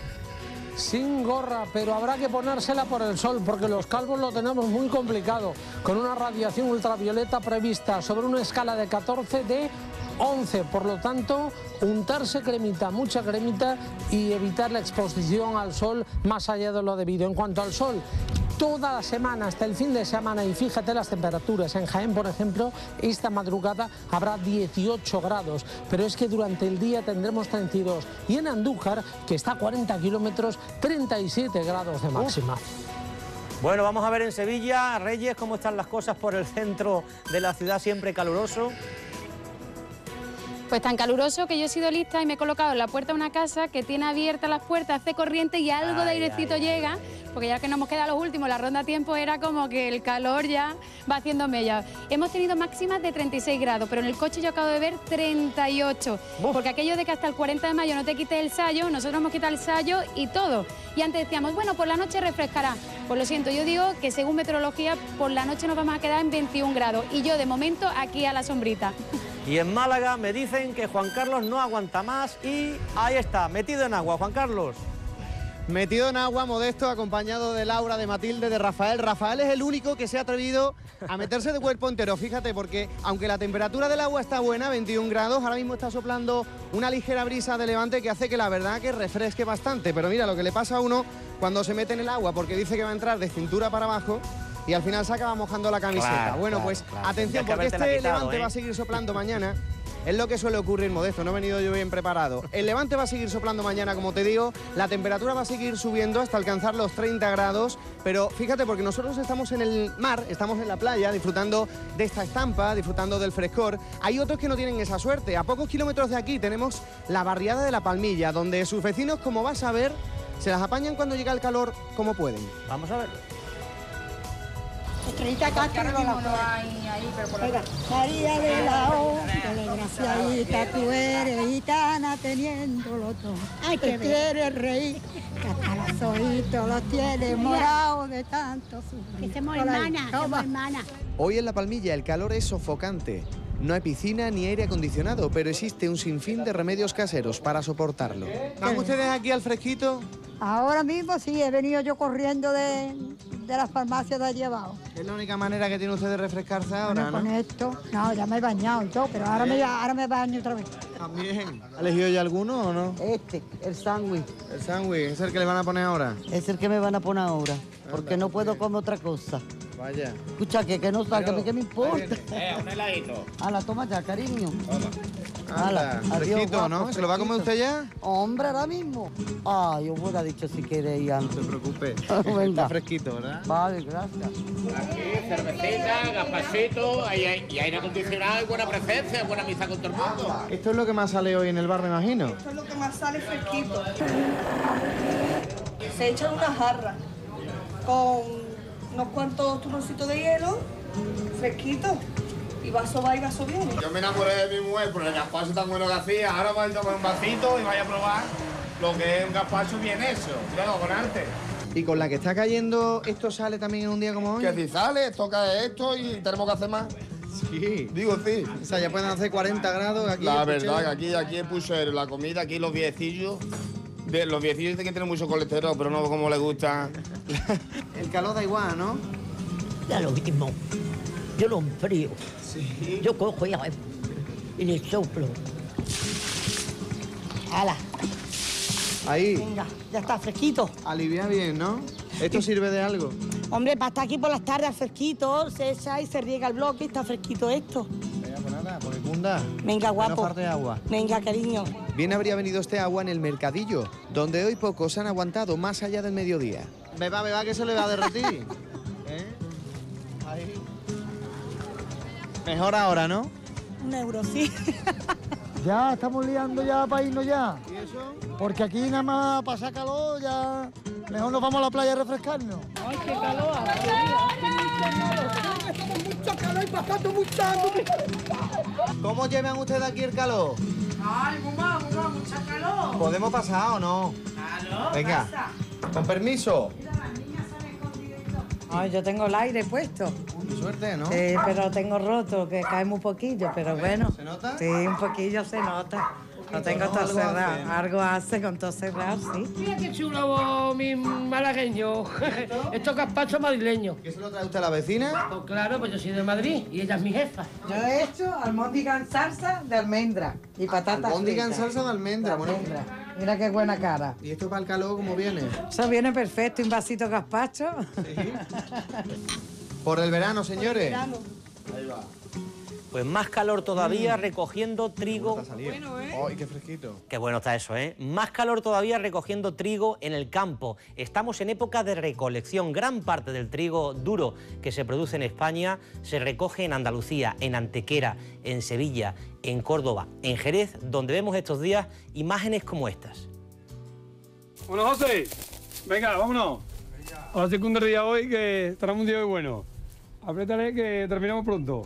Sin gorra, pero habrá que ponérsela por el sol, porque los calvos lo tenemos muy complicado, con una radiación ultravioleta prevista sobre una escala de catorce de once, por lo tanto, untarse cremita, mucha cremita y evitar la exposición al sol más allá de lo debido. En cuanto al sol, toda la semana, hasta el fin de semana, y fíjate las temperaturas. En Jaén, por ejemplo, esta madrugada habrá dieciocho grados, pero es que durante el día tendremos treinta y dos. Y en Andújar, que está a cuarenta kilómetros, treinta y siete grados de máxima. Uf. Bueno, vamos a ver en Sevilla, Reyes, cómo están las cosas por el centro de la ciudad, siempre caluroso. Pues tan caluroso que yo he sido lista y me he colocado en la puerta de una casa que tiene abiertas las puertas, hace corriente y algo ay, de airecito ay, llega, ay. porque ya que nos hemos quedado los últimos, la ronda a tiempo era como que el calor ya va haciendo mella. Hemos tenido máximas de treinta y seis grados, pero en el coche yo acabo de ver treinta y ocho, Uf. porque aquello de que hasta el cuarenta de mayo no te quites el sayo, nosotros hemos quitado el sayo y todo. Y antes decíamos, bueno, por la noche refrescará. Pues lo siento, yo digo que según meteorología, por la noche nos vamos a quedar en veintiún grados y yo de momento aquí a la sombrita. Y en Málaga me dicen que Juan Carlos no aguanta más y ahí está, metido en agua, Juan Carlos. Metido en agua, Modesto, acompañado de Laura, de Matilde, de Rafael. Rafael es el único que se ha atrevido a meterse de cuerpo entero, fíjate, porque aunque la temperatura del agua está buena, veintiún grados, ahora mismo está soplando una ligera brisa de levante que hace que la verdad que refresque bastante. Pero mira lo que le pasa a uno cuando se mete en el agua, porque dice que va a entrar de cintura para abajo y al final se acaba mojando la camiseta. Claro, bueno, claro, pues claro. atención, porque este quitado, levante ¿eh? va a seguir soplando mañana. Es lo que suele ocurrir, Modesto, no he venido yo bien preparado. El levante va a seguir soplando mañana, como te digo, la temperatura va a seguir subiendo hasta alcanzar los treinta grados, pero fíjate, porque nosotros estamos en el mar, estamos en la playa, disfrutando de esta estampa, disfrutando del frescor. Hay otros que no tienen esa suerte. A pocos kilómetros de aquí tenemos la barriada de La Palmilla, donde sus vecinos, como vas a ver, se las apañan cuando llega el calor como pueden. Vamos a ver. Estrellita Castro no la hay ahí, pero por Oiga, María de la O, desgraciadita tú eres, gitana teniéndolo todo. Ay, que quieres reír, que hasta los ojitos los tienes morados de tanto sufrir. Que somos hermanas, somos hermanas. Hoy en La Palmilla el calor es sofocante. No hay piscina ni aire acondicionado, pero existe un sinfín de remedios caseros para soportarlo. ¿Van ustedes aquí al fresquito? Ahora mismo sí, he venido yo corriendo de, de las farmacias de allí abajo. Es la única manera que tiene usted de refrescarse ahora, bueno, ¿no? Con esto, no, ya me he bañado y todo, pero ahora me, ahora me baño otra vez. También. ¿Ha elegido ya alguno o no? Este, el sándwich. ¿El sándwich? ¿Es el que le van a poner ahora? Es el que me van a poner ahora, porque no puedo comer otra cosa. Vaya. Escucha, que, que no saque, Pero, que me importa. Eh, un heladito. Ala, toma ya, cariño. Toma. Ala, Anda, adiós, fresquito, guapo, ¿no? ¿Se lo va a comer usted ya? Hombre, ahora mismo. Ay, yo hubiera dicho si quiere ir antes. No se preocupe. Venga. Está fresquito, ¿verdad? Vale, gracias. Aquí, cervecita, gazpachito, y hay, y aire acondicionado y buena presencia, buena misa con todo el mundo. Esto es lo que más sale hoy en el bar, me imagino. Esto es lo que más sale fresquito. Se echa en una jarra con unos cuantos turroncitos de hielo, fresquito. Y vaso va y vaso viene. Yo me enamoré de mi mujer por el gazpacho tan bueno que hacía. Ahora voy a tomar un vasito y vaya a probar lo que es un gazpacho bien hecho. Claro, con arte. Y con la que está cayendo, ¿esto sale también en un día como hoy? Que si sale, esto cae esto y tenemos que hacer más. Sí. Digo, sí. O sea, ya pueden hacer cuarenta grados aquí. La en verdad, Puchero. que aquí, aquí es Puchero, la comida, aquí los viejecillos. De, los viejecillos dicen que tienen mucho colesterol, pero no como les gusta. El calor da igual, ¿no? Da lo mismo. Yo lo enfrío. Sí. Yo cojo y, y le soplo. ¡Hala! Ahí. Venga, ya está fresquito. Alivia bien, ¿no? ¿Esto sirve de algo? Hombre, para estar aquí por las tardes fresquito, se echa y se riega el bloque y está fresquito esto. Venga, pues nada, por el cunda. Venga, guapo. Que no falte agua. Venga, cariño. Bien habría venido este agua en el mercadillo, donde hoy pocos han aguantado más allá del mediodía. Beba, beba, que se le va a derretir. ¿Eh? Ahí. Mejor ahora, ¿no? Un euro, sí. Ya, estamos liando ya para irnos ya. ¿Y eso? Porque aquí nada más pasa calor, ya... Mejor nos vamos a la playa a refrescarnos. Ay, qué calor. Mucho calor y pasando mucho hambre. ¿Cómo llevan ustedes aquí el calor? Ay, mamá, mamá, mucha calor. ¿Podemos pasar o no? Claro, Venga, pasa. con permiso. Ay, yo tengo el aire puesto. Qué suerte, ¿no? Sí, pero tengo roto, que cae muy poquillo, pero bueno. ¿Se nota? Sí, un poquillo se nota. Lo tengo ¿no? todo Algo cerrado. hace. Algo hace con todo cerrado, sí. Mira qué chulo vos, mi malagueño. Esto es gazpacho madrileño. ¿Qué se lo trae usted a la vecina? Pues claro, pues yo soy de Madrid y ella es mi jefa. Yo he hecho almóndiga en salsa de almendra y patatas Albóndiga en fritas. salsa de almendra. De Bueno. almendra. Mira qué buena cara. ¿Y esto para el calor cómo viene? Eso viene perfecto, un vasito de gazpacho. Por el verano, señores. Ahí va. Pues más calor todavía Mm. recogiendo trigo. Bueno, ¿eh? ¡Ay, qué fresquito! Qué bueno está eso, ¿eh? Más calor todavía recogiendo trigo en el campo. Estamos en época de recolección. Gran parte del trigo duro que se produce en España se recoge en Andalucía, en Antequera, en Sevilla, en Córdoba, en Jerez, donde vemos estos días imágenes como estas. Bueno, José, venga, vámonos. A la segunda día hoy, que estará un día muy bueno. Apriétale que terminamos pronto.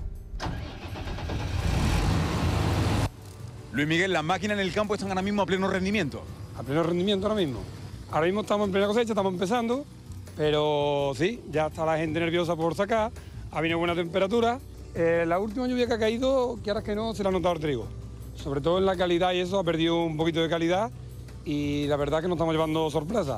Luis Miguel, las máquinas en el campo están ahora mismo a pleno rendimiento. A pleno rendimiento ahora mismo. Ahora mismo estamos en plena cosecha, estamos empezando, pero sí, ya está la gente nerviosa por sacar, ha venido buena temperatura. Eh, la última lluvia que ha caído, quieras que no, se le ha notado el trigo. Sobre todo en la calidad y eso, ha perdido un poquito de calidad y la verdad que nos estamos llevando sorpresa.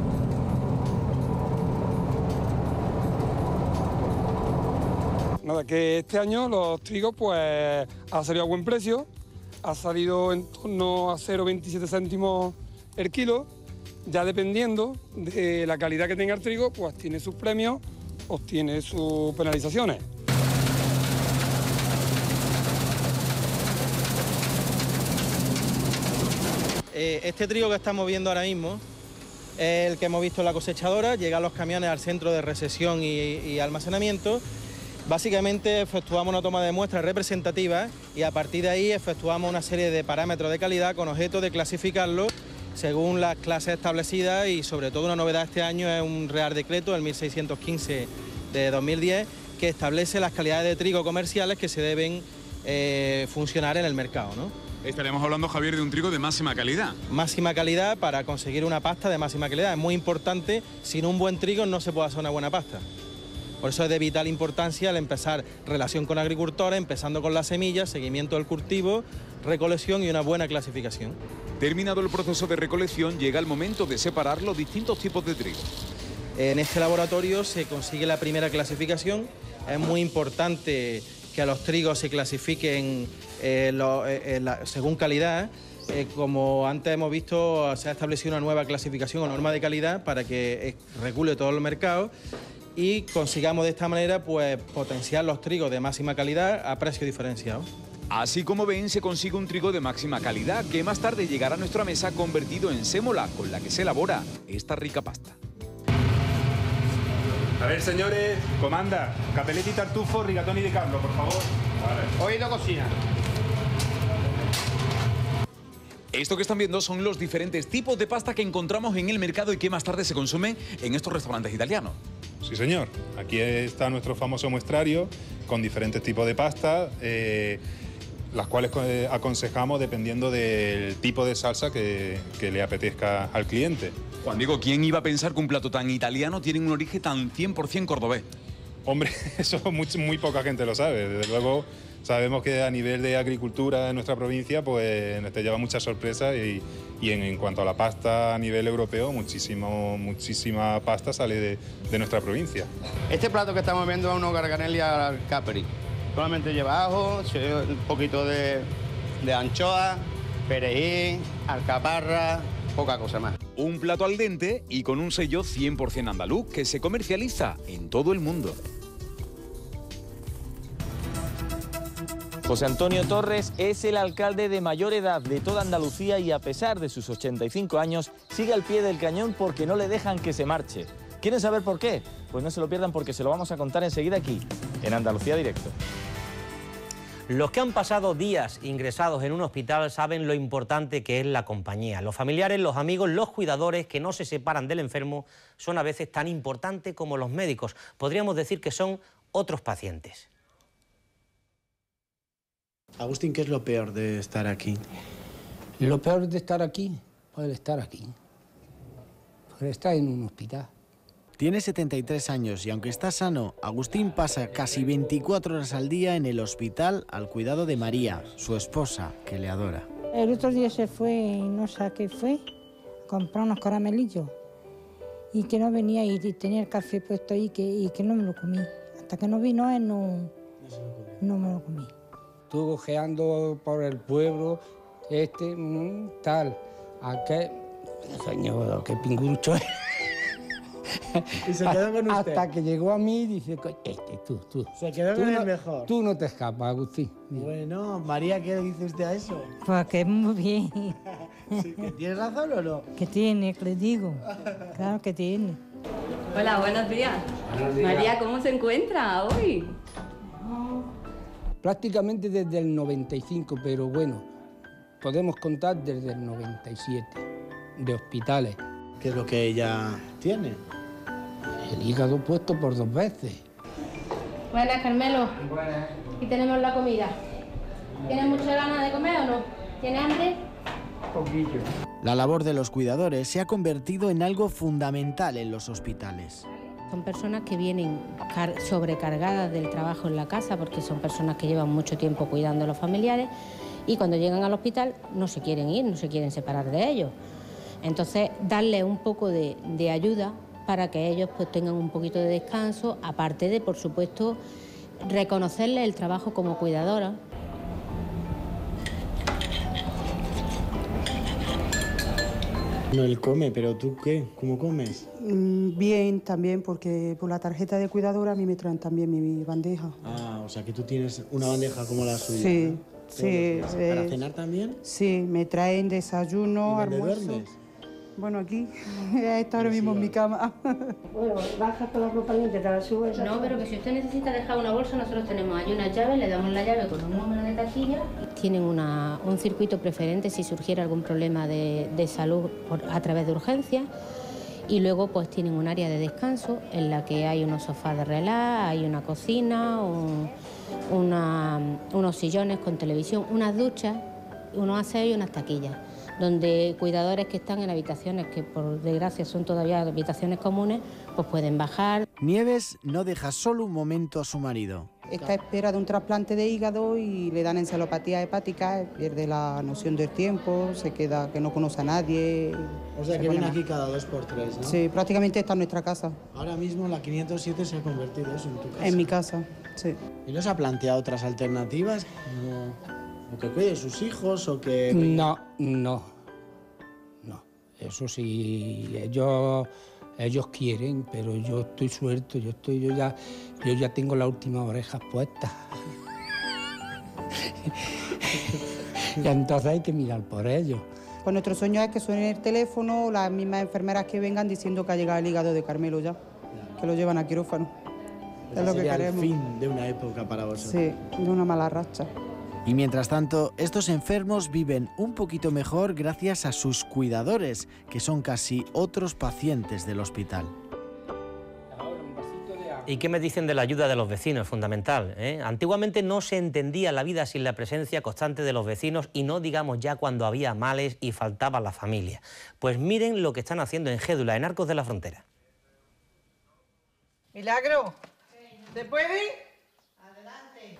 Nada, que este año los trigos pues ha salido a buen precio, ha salido en torno a cero coma veintisiete céntimos el kilo, ya dependiendo de la calidad que tenga el trigo, pues tiene sus premios o tiene sus penalizaciones. Eh, este trigo que estamos viendo ahora mismo es el que hemos visto en la cosechadora, llegan los camiones al centro de recesión y, y almacenamiento. Básicamente efectuamos una toma de muestras representativas y a partir de ahí efectuamos una serie de parámetros de calidad con objeto de clasificarlo según las clases establecidas y sobre todo una novedad este año es un Real Decreto, el mil seiscientos quince de dos mil diez, que establece las calidades de trigo comerciales que se deben eh, funcionar en el mercado, ¿no? Estaremos hablando, Javier, de un trigo de máxima calidad. Máxima calidad para conseguir una pasta de máxima calidad. Es muy importante, sin un buen trigo no se puede hacer una buena pasta. Por eso es de vital importancia el empezar relación con agricultores, empezando con las semillas, seguimiento del cultivo, recolección y una buena clasificación. Terminado el proceso de recolección, llega el momento de separar los distintos tipos de trigo. En este laboratorio se consigue la primera clasificación. Es muy importante que los trigos se clasifiquen eh, lo, eh, la, según calidad. Eh, como antes hemos visto, se ha establecido una nueva clasificación o norma de calidad para que eh, regule todo el mercado. y consigamos de esta manera pues potenciar los trigos de máxima calidad a precio diferenciado. Así como ven, se consigue un trigo de máxima calidad que más tarde llegará a nuestra mesa convertido en sémola con la que se elabora esta rica pasta. A ver, señores, comanda, capelletti tartufo, rigatoni de Carlo, por favor. Vale. Oído cocina. Esto que están viendo son los diferentes tipos de pasta que encontramos en el mercado y que más tarde se consumen en estos restaurantes italianos. Sí, señor. Aquí está nuestro famoso muestrario con diferentes tipos de pasta, eh, las cuales eh, aconsejamos dependiendo del tipo de salsa que, que le apetezca al cliente. Juan Diego, ¿quién iba a pensar que un plato tan italiano tiene un origen tan cien por cien cordobés? Hombre, eso muy, muy poca gente lo sabe. Desde luego, sabemos que a nivel de agricultura en nuestra provincia, pues te lleva muchas sorpresas y, y en, en cuanto a la pasta a nivel europeo, muchísimo, muchísima pasta sale de, de nuestra provincia. Este plato que estamos viendo es unos garganelli al capri. Solamente lleva ajo, un poquito de, de anchoa, perejil, alcaparra, poca cosa más. Un plato al dente y con un sello cien por cien andaluz que se comercializa en todo el mundo. José Antonio Torres es el alcalde de mayor edad de toda Andalucía y a pesar de sus ochenta y cinco años sigue al pie del cañón porque no le dejan que se marche. ¿Quieren saber por qué? Pues no se lo pierdan porque se lo vamos a contar enseguida aquí, en Andalucía Directo. Los que han pasado días ingresados en un hospital saben lo importante que es la compañía. Los familiares, los amigos, los cuidadores que no se separan del enfermo son a veces tan importantes como los médicos. Podríamos decir que son otros pacientes. Agustín, ¿qué es lo peor de estar aquí? Lo peor de estar aquí, poder estar aquí. Poder estar en un hospital. Tiene setenta y tres años y aunque está sano, Agustín pasa casi veinticuatro horas al día en el hospital al cuidado de María, su esposa, que le adora. El otro día se fue, no sé a qué fue, a comprar unos caramelillos y que no venía y tenía el café puesto ahí que, y que no me lo comí. Hasta que no vino él no, no me lo comí. Estuve ojeando por el pueblo, este, tal, aquel... Señor, qué pingurucho es. Y se quedó con usted. Hasta que llegó a mí y dice, este, tú, tú. Se quedó tú con no, el mejor. Tú no te escapas, Agustín. Bueno, María, ¿qué dice usted a eso? Pues que muy bien. Sí, ¿que ¿tiene razón o no? Que tiene, que le digo. Claro que tiene. Hola, buenos días. Buenos días. María, ¿cómo se encuentra hoy? Prácticamente desde el noventa y cinco, pero bueno, podemos contar desde el noventa y siete, de hospitales. ¿Qué es lo que ella tiene? El hígado puesto por dos veces. Buenas, Carmelo. Buenas. Aquí tenemos la comida. ¿Tienes mucha ganas de comer o no? ¿Tienes hambre? Poquillo. La labor de los cuidadores se ha convertido en algo fundamental en los hospitales. Son personas que vienen sobrecargadas del trabajo en la casa porque son personas que llevan mucho tiempo cuidando a los familiares y cuando llegan al hospital no se quieren ir, no se quieren separar de ellos. Entonces, darles un poco de, de ayuda para que ellos pues, tengan un poquito de descanso, aparte de, por supuesto, reconocerles el trabajo como cuidadora. No, él come, pero ¿tú qué? ¿Cómo comes? Mm, bien, también, porque por la tarjeta de cuidadora a mí me traen también mi, mi bandeja. Ah, o sea que tú tienes una bandeja como la suya. Sí, ¿no? sí. ¿Para eh, cenar también? Sí, me traen desayuno, ¿Y dónde almuerzo. duermes? Bueno, aquí, está ahora mismo en mi cama. Bueno, baja con la ropa limpia, te la subo. No, pero que si usted necesita dejar una bolsa, nosotros tenemos ahí una llave, le damos la llave con un número de taquilla. Tienen una, un circuito preferente si surgiera algún problema de, de salud por, a través de urgencias. Y luego pues tienen un área de descanso en la que hay unos sofás de relax, hay una cocina, un, una, unos sillones con televisión, unas duchas, unos aseos y unas taquillas, donde cuidadores que están en habitaciones que por desgracia son todavía habitaciones comunes, pues pueden bajar. Nieves no deja solo un momento a su marido. Está a espera de un trasplante de hígado y le dan encefalopatía hepática, pierde la noción del tiempo, se queda que no conoce a nadie. O sea que viene aquí cada dos por tres, ¿no? Sí, prácticamente está en nuestra casa. Ahora mismo la quinientos siete se ha convertido eso en tu casa. En mi casa, sí. ¿Y no se ha planteado otras alternativas? Como... ¿O que cuide sus hijos o que...? No, no, no. Eso sí, ellos Ellos quieren, pero yo estoy suelto, yo estoy, yo ya, yo ya tengo las últimas orejas puestas. Y entonces hay que mirar por ellos. Pues nuestro sueño es que suene el teléfono, las mismas enfermeras que vengan diciendo que ha llegado el hígado de Carmelo ya, que lo llevan a quirófano. Es lo que queremos. El fin de una época para vosotros. Sí, de una mala racha. Y mientras tanto, estos enfermos viven un poquito mejor gracias a sus cuidadores, que son casi otros pacientes del hospital. ¿Y qué me dicen de la ayuda de los vecinos? Fundamental, ¿eh? Antiguamente no se entendía la vida sin la presencia constante de los vecinos y no digamos ya cuando había males y faltaba la familia. Pues miren lo que están haciendo en Gédula, en Arcos de la Frontera. Milagro, ¿te puede ir? Adelante.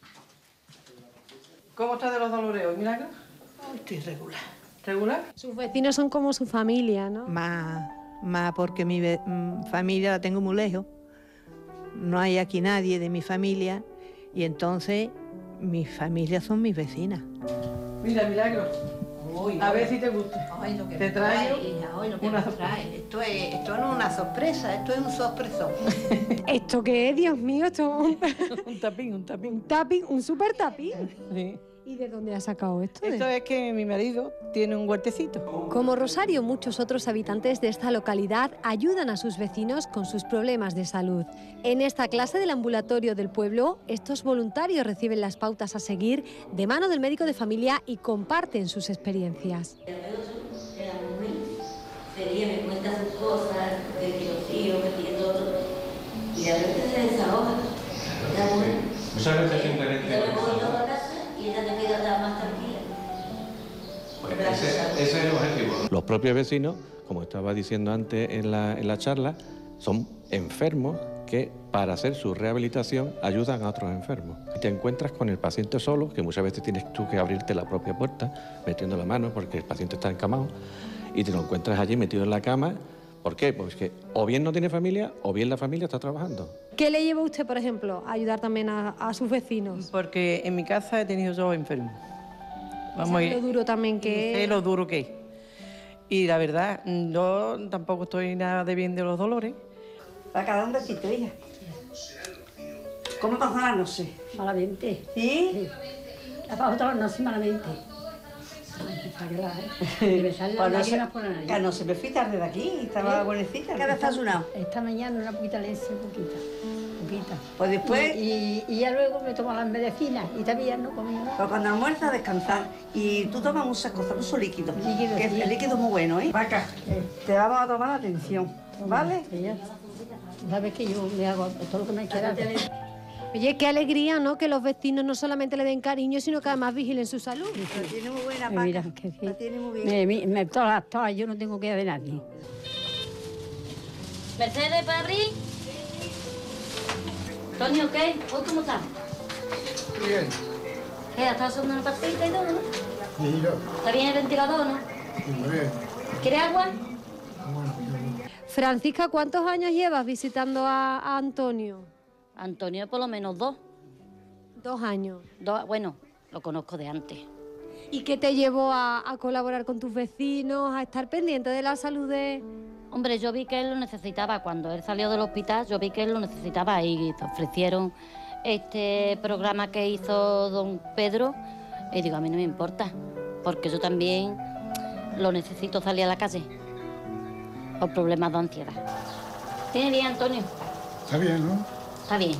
¿Cómo estás de los dolores hoy, Milagro? Oh, estoy regular. ¿Regular? Sus vecinos son como su familia, ¿no? Más, más porque mi familia la tengo muy lejos. No hay aquí nadie de mi familia y entonces mi familia son mis vecinas. Mira, Milagro, Uy, a no, ver si te gusta. Ay, lo que te me traigo trae, hija, hoy lo que una me trae. Esto, es, esto no es una sorpresa, esto es un sorpresón. ¿Esto qué es, Dios mío? Esto es un... un tapín, un tapín. Un tapín, un súper tapín. Sí. ¿Y de dónde ha sacado esto? Esto es que mi marido tiene un huertecito. Como Rosario, muchos otros habitantes de esta localidad ayudan a sus vecinos con sus problemas de salud. En esta clase del ambulatorio del pueblo, estos voluntarios reciben las pautas a seguir de mano del médico de familia y comparten sus experiencias. Era muy feliz, me cuenta sus cosas, de que los hijos, que tiene todo. Y a veces se desahoga. Muchas veces simplemente... Yo me voy a la casa y ella te queda más tranquila. Pues ese, ese es el objetivo. Los propios vecinos, como estaba diciendo antes en la, en la charla, son enfermos que para hacer su rehabilitación ayudan a otros enfermos. Te encuentras con el paciente solo, que muchas veces tienes tú que abrirte la propia puerta, metiendo la mano porque el paciente está encamado, y te lo encuentras allí metido en la cama. ¿Por qué? Pues que o bien no tiene familia o bien la familia está trabajando. ¿Qué le lleva usted, por ejemplo, a ayudar también a, a sus vecinos? Porque en mi casa he tenido yo enfermos. Vamos a ir. Lo duro también que es. Sé lo duro que es. Y la verdad, yo tampoco estoy nada de bien de los dolores. Para cada un besito, hija. ¿Cómo pasó la noche? Malamente. ¿Sí? Sí. La pasó toda la noche malamente. Pues no se, que no se me fui tarde de aquí, estaba ¿Eh? buenecita. ¿Qué había desayunado? Esta mañana una poquita leche, poquita, poquita. Pues después... Y, y, y ya luego me tomo las medicinas y también no comí nada. Pues cuando almuerzas a descansar y tú tomas muchas cosas, mucho líquido, líquido que sí. El líquido es muy bueno, ¿eh? Vaca, ¿Eh? Te vamos a tomar la atención, ¿vale? Sí, ya. Sabes que yo me hago todo lo que me quiera. Oye, qué alegría, ¿no? Que los vecinos no solamente le den cariño, sino que además vigilen su salud. La tiene muy buena, Paca. Mira, que sí. La tiene muy bien. Me, me, me, todas, todas, yo no tengo que ir de nadie. Mercedes, Parry. Toño, ¿qué? ¿Vos cómo estás? Bien. ¿Qué? ¿Estás haciendo una pastita y todo, no? Sí, yo. ¿Está bien el ventilador, no? Muy bien. ¿Quieres agua? Francisca, ¿cuántos años llevas visitando a, a Antonio? Antonio, por lo menos dos. Dos años. Dos, bueno, lo conozco de antes. ¿Y qué te llevó a, a colaborar con tus vecinos, a estar pendiente de la salud de...? Hombre, yo vi que él lo necesitaba. Cuando él salió del hospital, yo vi que él lo necesitaba y te ofrecieron este programa que hizo don Pedro. Y digo, a mí no me importa, porque yo también lo necesito salir a la calle por problemas de ansiedad. ¿Tiene bien, Antonio? Está bien, ¿no? Está bien.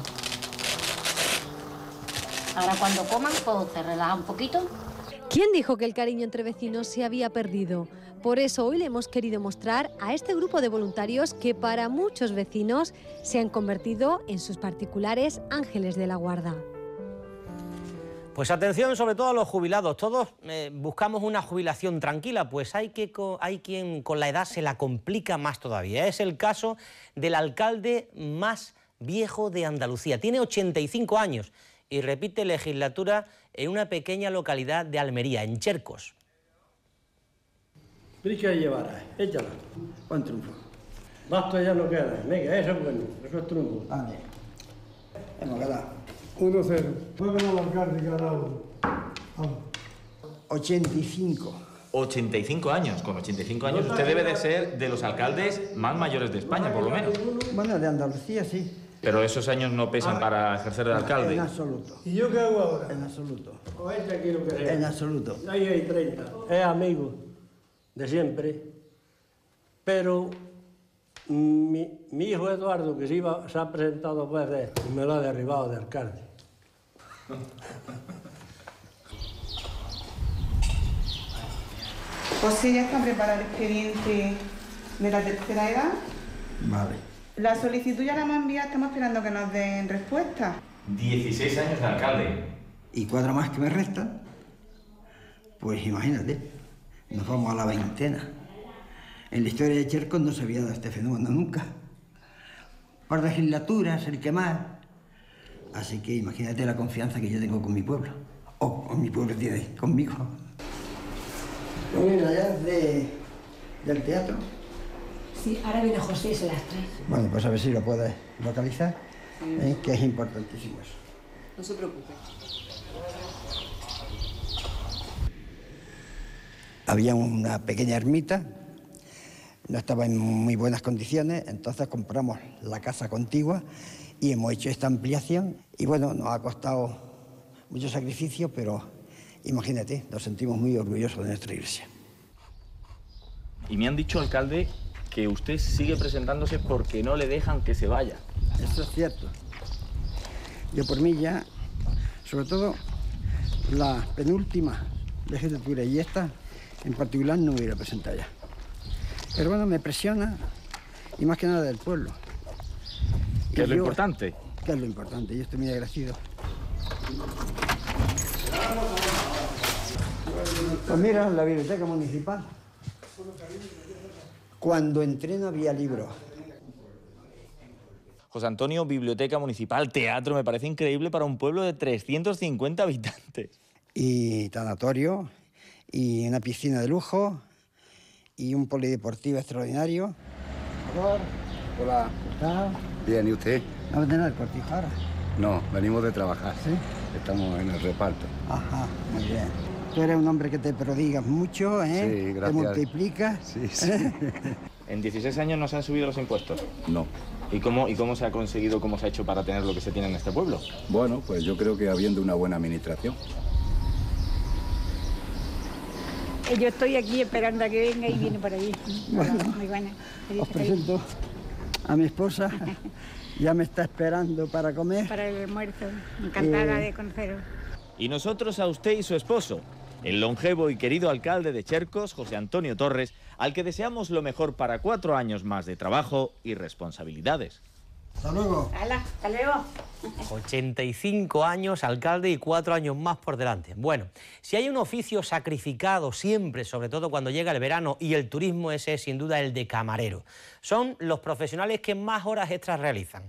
Ahora cuando coman, pues se relaja un poquito. ¿Quién dijo que el cariño entre vecinos se había perdido? Por eso hoy le hemos querido mostrar a este grupo de voluntarios que para muchos vecinos se han convertido en sus particulares ángeles de la guarda. Pues atención sobre todo a los jubilados. Todos eh, buscamos una jubilación tranquila, pues hay, que, hay quien con la edad se la complica más todavía. Es el caso del alcalde más viejo de Andalucía. Tiene ochenta y cinco años y repite legislatura en una pequeña localidad de Almería, en Chercos. Bricha llevará, échala. Buen triunfo. Basta ya no queda. Venga, eso es bueno, eso es triunfo. Vale. Hemos ganado. uno cero. Fue con el alcalde ganado. Vamos. ochenta y cinco. ochenta y cinco años. Con ochenta y cinco años usted debe de ser de los alcaldes más mayores de España, por lo menos. Bueno, de Andalucía sí. Pero esos años no pesan para ejercer de alcalde. En absoluto. ¿Y yo qué hago ahora? En absoluto. Con este aquí lo que sea. En absoluto. Ahí hay treinta. Es amigo de siempre. Pero mi, mi hijo Eduardo, que se, iba, se ha presentado dos veces y me lo ha derribado de alcalde. Pues sí, ya está preparado el expediente de la tercera edad. Vale. La solicitud ya la hemos enviado, estamos esperando que nos den respuesta. dieciséis años de alcalde. ¿Y cuatro más que me restan? Pues imagínate, nos vamos a la veintena. En la historia de Chercos no se había dado este fenómeno nunca. Por legislaturas, el que más. Así que imagínate la confianza que yo tengo con mi pueblo. O con mi pueblo tiene conmigo. ¿Vienen allá de, del teatro? Sí, ahora viene José y se las trae. Bueno, pues a ver si lo puedes localizar, sí. ¿eh? Que es importantísimo eso. No se preocupe. Había una pequeña ermita, no estaba en muy buenas condiciones, entonces compramos la casa contigua y hemos hecho esta ampliación. Y bueno, nos ha costado mucho sacrificio, pero imagínate, nos sentimos muy orgullosos de nuestra iglesia. Y me han dicho, alcalde, que usted sigue presentándose porque no le dejan que se vaya. Eso es cierto. Yo por mí ya, sobre todo la penúltima legislatura y esta en particular, no me hubiera presentado ya. Pero bueno, me presiona, y más que nada del pueblo. ¿Qué es lo importante? ¿Qué es lo importante? Yo estoy muy agradecido. Pues mira, la biblioteca municipal. Cuando entré no había libros. José Antonio, biblioteca municipal, teatro, me parece increíble para un pueblo de trescientos cincuenta habitantes. Y tanatorio, y una piscina de lujo, y un polideportivo extraordinario. Hola. Hola. Bien, ¿y usted? ¿No va a tener el cortijo ahora? No, venimos de trabajar. ¿Sí? Estamos en el reparto. Ajá, muy bien. Tú eres un hombre que te prodigas mucho, ¿eh? Sí, gracias. Te multiplicas. Sí, sí. ¿En dieciséis años no se han subido los impuestos? No. ¿Y cómo, ¿Y cómo se ha conseguido, cómo se ha hecho para tener lo que se tiene en este pueblo? Bueno, pues yo creo que habiendo una buena administración. Yo estoy aquí esperando a que venga y viene por allí. Bueno, muy buena. Os presento a mi esposa. Ya me está esperando para comer. Para el almuerzo. Encantada Eh. de conoceros. Y nosotros a usted y su esposo, el longevo y querido alcalde de Chercos, José Antonio Torres, al que deseamos lo mejor para cuatro años más de trabajo y responsabilidades. Hasta luego. Hala, hasta luego. ochenta y cinco años, alcalde, y cuatro años más por delante. Bueno, si hay un oficio sacrificado siempre, sobre todo cuando llega el verano y el turismo, ese es sin duda el de camarero. Son los profesionales que más horas extras realizan.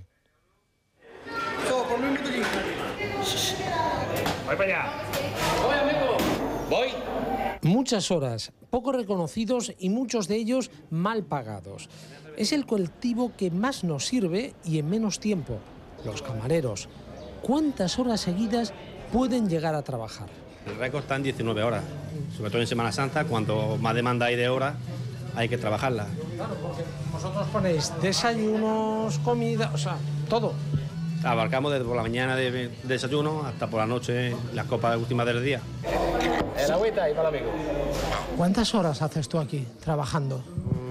Voy para allá. Voy, amigo. Voy. Muchas horas, poco reconocidos y muchos de ellos mal pagados. Es el colectivo que más nos sirve y en menos tiempo, los camareros. ¿Cuántas horas seguidas pueden llegar a trabajar? El récord está en diecinueve horas, sobre todo en Semana Santa, cuanto más demanda hay de horas, hay que trabajarla. Claro, porque vosotros ponéis desayunos, comida, o sea, todo. Abarcamos desde por la mañana de, de desayuno hasta por la noche las copas últimas del día. El agüita y para el amigo. ¿Cuántas horas haces tú aquí trabajando?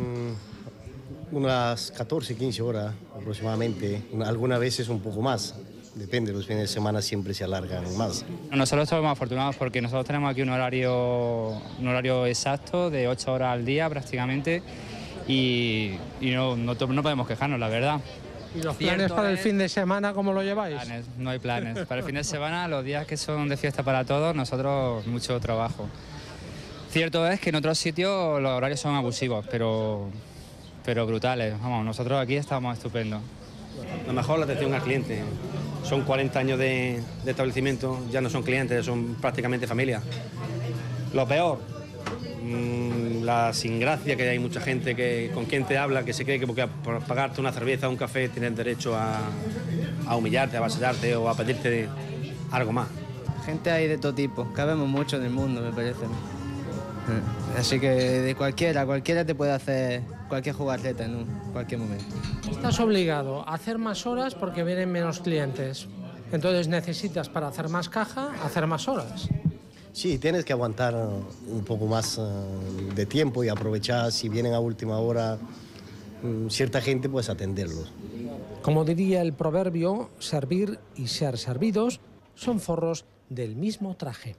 Unas catorce, quince horas aproximadamente, algunas veces un poco más, depende, los fines de semana siempre se alargan más. Nosotros estamos afortunados porque nosotros tenemos aquí un horario, un horario exacto de ocho horas al día prácticamente y, y no, no, no podemos quejarnos, la verdad. ¿Y los planes para el fin de semana cómo lo lleváis? Planes, no hay planes. Para el fin de semana, los días que son de fiesta para todos, nosotros mucho trabajo. Cierto es que en otros sitios los horarios son abusivos, pero... pero brutales. Vamos, nosotros aquí estamos estupendos. Lo mejor la atención al cliente. Son cuarenta años de, de establecimiento, ya no son clientes, son prácticamente familia. Lo peor, mmm, la singracia, que hay mucha gente que con quien te habla que se cree que porque por pagarte una cerveza o un café tienes derecho a, a humillarte, a avasallarte o a pedirte algo más. Gente hay de todo tipo, cabemos mucho en el mundo, me parece. Así que de cualquiera, cualquiera te puede hacer cualquier jugarreta en un, cualquier momento. Estás obligado a hacer más horas porque vienen menos clientes. Entonces necesitas, para hacer más caja, hacer más horas. Sí, tienes que aguantar un poco más uh, de tiempo y aprovechar, si vienen a última hora um, cierta gente, pues atenderlos. Como diría el proverbio, servir y ser servidos son forros del mismo traje.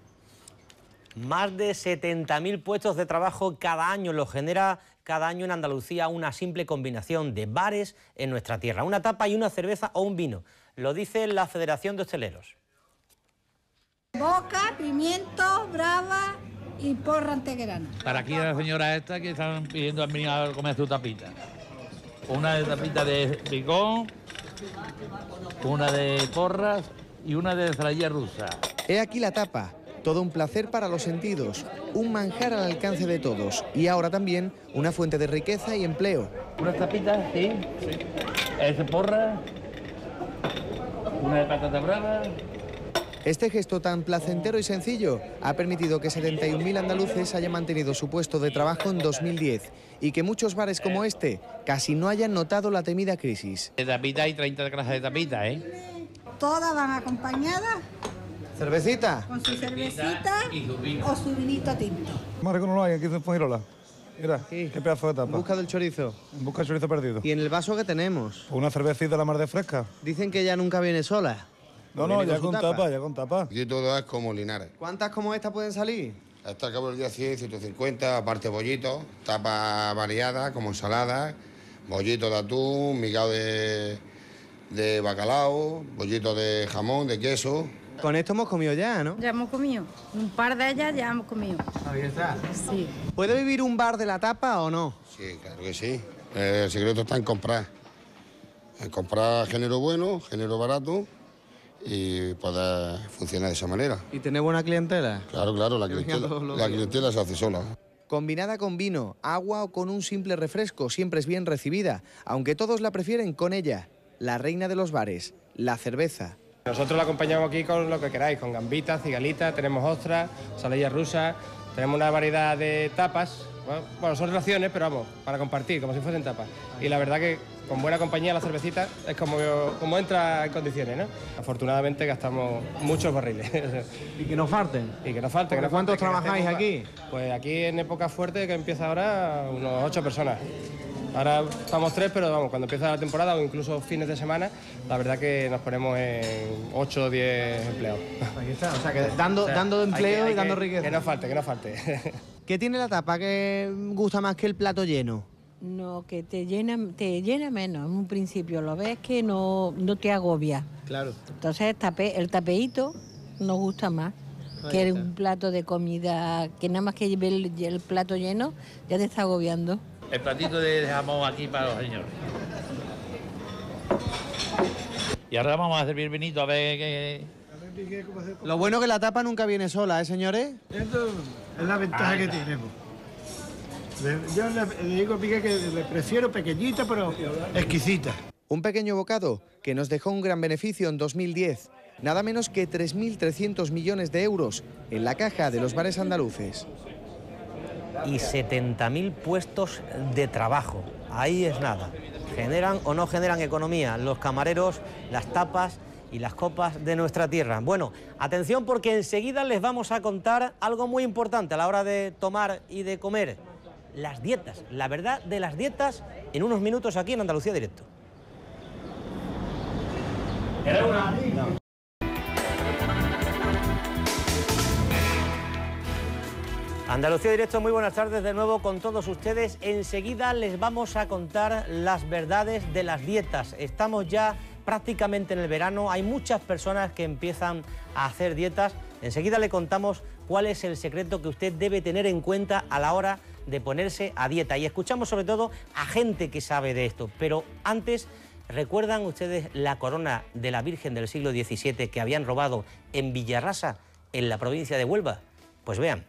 Más de setenta mil puestos de trabajo cada año los genera cada año en Andalucía una simple combinación de bares en nuestra tierra. Una tapa y una cerveza o un vino. Lo dice la Federación de Hosteleros. Boca, pimiento, brava y porra antequerana. Para aquí las señoras estas que están pidiendo al venir a comer su tapita. Una de tapita de picón, una de porras y una de ensaladilla rusa. He aquí la tapa. Todo un placer para los sentidos, un manjar al alcance de todos y ahora también una fuente de riqueza y empleo. Una tapita, sí. Es de porra, una de patata brava. Este gesto tan placentero y sencillo ha permitido que setenta y un mil andaluces hayan mantenido su puesto de trabajo en dos mil diez y que muchos bares como este casi no hayan notado la temida crisis. De tapita hay treinta clases de tapita, ¿eh? Todas van acompañadas. ¿Cervecita? Con su cervecita o su vinito tinto. Más rico no lo hay, aquí en Fuengirola. Mira, sí. Qué pedazo de tapa. En busca del chorizo. En busca del chorizo perdido. ¿Y en el vaso que tenemos? Una cervecita la mar de fresca. Dicen que ella nunca viene sola. No, no, ya con tapa? tapa, ya con tapa. Aquí todo es como Linares. ¿Cuántas como esta pueden salir? Hasta el cabo del día cien, ciento cincuenta, aparte bollitos, tapas variadas como ensaladas, bollitos de atún, migado de, de bacalao, bollitos de jamón, de queso. Con esto hemos comido ya, ¿no? Ya hemos comido. Un par de ellas ya hemos comido. Ahí está. Sí. ¿Puede vivir un bar de la tapa o no? Sí, claro que sí. El secreto está en comprar. En comprar género bueno, género barato y poder funcionar de esa manera. ¿Y tener buena clientela? Claro, claro, la clientela, la clientela se hace sola. Combinada con vino, agua o con un simple refresco, siempre es bien recibida, aunque todos la prefieren con ella, la reina de los bares, la cerveza. Nosotros la acompañamos aquí con lo que queráis, con gambitas, cigalitas, tenemos ostras, ensaladilla rusa, tenemos una variedad de tapas. Bueno, son raciones, pero vamos, para compartir, como si fuesen tapas. Y la verdad que con buena compañía la cervecita es como, como entra en condiciones, ¿no? Afortunadamente gastamos muchos barriles. Y que nos falten. Y que nos falten. Que nos ¿Cuántos falte, trabajáis que aquí? Pues aquí en época fuerte, que empieza ahora, unos ocho personas. Ahora estamos tres, pero vamos, cuando empieza la temporada o incluso fines de semana, la verdad que nos ponemos en ocho o diez empleados. Ahí está, o sea, que dando, o sea, dando empleo que, y dando que, riqueza. Que no falte, que no falte. ¿Qué tiene la tapa que gusta más que el plato lleno? No, que te llena, te llena menos. En un principio lo ves que no, no te agobia. Claro. Entonces el, tape, el tapeíto nos gusta más Ahí que está. Un plato de comida que nada más que lleve el, el plato lleno ya te está agobiando. El platito de jamón aquí para los señores. Y ahora vamos a servir vinito a ver qué... Lo bueno que la tapa nunca viene sola, ¿eh, señores? Esto es la ventaja ah, que tenemos. Yo le, le digo a Piqué que le prefiero pequeñita, pero exquisita. Un pequeño bocado que nos dejó un gran beneficio en dos mil diez. Nada menos que tres mil trescientos millones de euros en la caja de los bares andaluces. Y setenta mil puestos de trabajo. Ahí es nada. ¿Generan o no generan economía los camareros, las tapas y las copas de nuestra tierra? Bueno, atención porque enseguida les vamos a contar algo muy importante a la hora de tomar y de comer. Las dietas, la verdad de las dietas en unos minutos aquí en Andalucía Directo. No. Andalucía Directo, muy buenas tardes de nuevo con todos ustedes. Enseguida les vamos a contar las verdades de las dietas. Estamos ya prácticamente en el verano, hay muchas personas que empiezan a hacer dietas. Enseguida le contamos cuál es el secreto que usted debe tener en cuenta a la hora de ponerse a dieta. Y escuchamos sobre todo a gente que sabe de esto. Pero antes, ¿recuerdan ustedes la corona de la Virgen del siglo diecisiete que habían robado en Villarrasa, en la provincia de Huelva? Pues vean.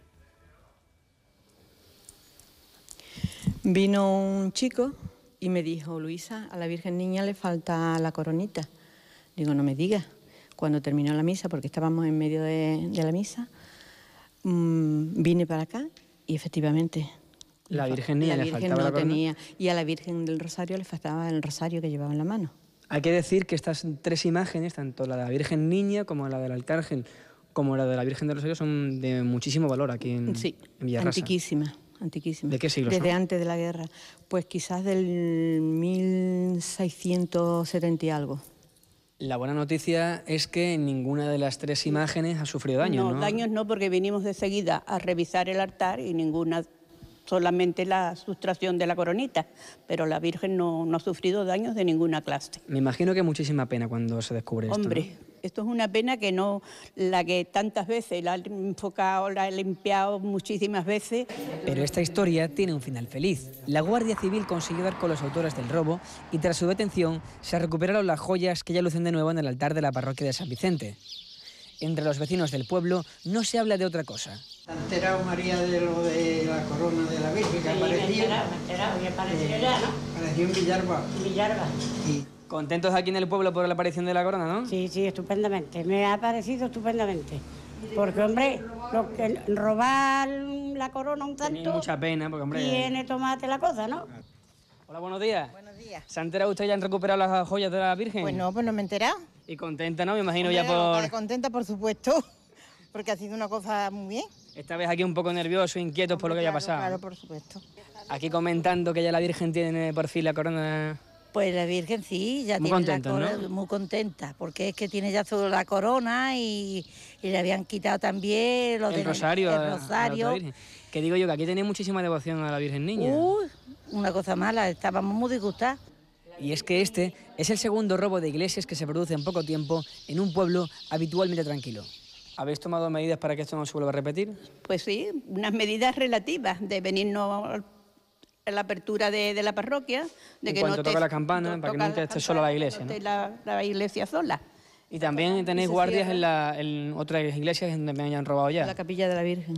Vino un chico y me dijo, Luisa, a la Virgen Niña le falta la coronita. Digo, no me digas. Cuando terminó la misa, porque estábamos en medio de, de la misa, mmm, vine para acá y efectivamente... La Virgen Niña la le Virgen faltaba no la corona. tenía, y a la Virgen del Rosario le faltaba el rosario que llevaba en la mano. Hay que decir que estas tres imágenes, tanto la de la Virgen Niña como la del Arcángel, como la de la Virgen del Rosario, son de muchísimo valor aquí en, sí, en Villarrasa. antiquísima, antiquísima. ¿De qué siglo Desde son? antes de la guerra. Pues quizás del mil seiscientos setenta y algo. La buena noticia es que ninguna de las tres imágenes ha sufrido daños, ¿no? No, daños no, porque vinimos de seguida a revisar el altar y ninguna, solamente la sustracción de la coronita, pero la Virgen no, no ha sufrido daños de ninguna clase. Me imagino que muchísima pena cuando se descubre esto, Hombre, ¿no? esto es una pena que no, la que tantas veces la he enfocado, la he limpiado muchísimas veces. Pero esta historia tiene un final feliz. La Guardia Civil consiguió dar con los autores del robo y tras su detención se recuperaron las joyas que ya lucen de nuevo en el altar de la parroquia de San Vicente. Entre los vecinos del pueblo no se habla de otra cosa. ¿Se ha enterado María de lo de la corona de la Virgen que Sí, me he apareció? enterado, me he enterado, y apareció ya, ¿no? Apareció en Villarba. Villarba. Y contentos aquí en el pueblo por la aparición de la corona, ¿no? Sí, sí, estupendamente. Me ha parecido estupendamente. Porque, hombre, lo que, robar la corona un Tenía tanto mucha pena, porque, hombre... tiene tomate la cosa, ¿no? Hola, buenos días. Buenos días. ¿Se ha enterado usted ya han recuperado las joyas de la Virgen? Pues no, pues no me he enterado. Y contenta, ¿no? Me imagino Hombre, ya por... loca de contenta, por supuesto, porque ha sido una cosa muy bien. Esta vez aquí un poco nervioso, inquietos por lo que haya Claro, pasado. Claro, por supuesto. Aquí comentando que ya la Virgen tiene por fin la corona... Pues la Virgen sí, ya Muy tiene contenta, la corona, ¿no? muy contenta, porque es que tiene ya solo la corona y, y le habían quitado también lo El del- rosario. el a- a la otra rosario. Virgen. Que digo yo que aquí tenéis muchísima devoción a la Virgen Niña. Uy, una cosa mala, estábamos muy disgustados. Y es que este es el segundo robo de iglesias que se produce en poco tiempo en un pueblo habitualmente tranquilo. ¿Habéis tomado medidas para que esto no se vuelva a repetir? Pues sí, unas medidas relativas de venirnos a la apertura de, de la parroquia, de En que cuanto no toca te- la campana, para que toca nunca la esté sola la iglesia, no ¿no? esté la, la iglesia sola. Y también tenéis se guardias cierra. en, la, en otras iglesias donde me hayan robado ya. La capilla de la Virgen.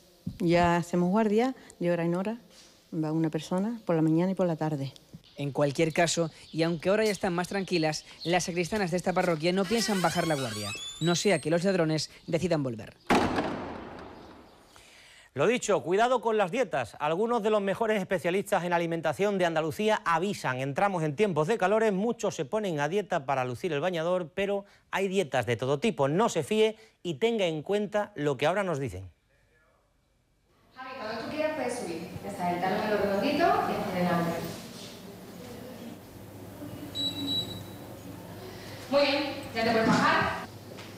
Ya hacemos guardia de hora en hora. Va una persona por la mañana y por la tarde. En cualquier caso, y aunque ahora ya están más tranquilas, las sacristanas de esta parroquia no piensan bajar la guardia, no sea que los ladrones decidan volver. Lo dicho, cuidado con las dietas. Algunos de los mejores especialistas en alimentación de Andalucía avisan. Entramos en tiempos de calores, muchos se ponen a dieta para lucir el bañador, pero hay dietas de todo tipo. No se fíe y tenga en cuenta lo que ahora nos dicen. Javi, cuando tú quieras puedes subir. Ya está, el talón en lo redondito y hacia adelante. Muy bien, ya te puedes bajar.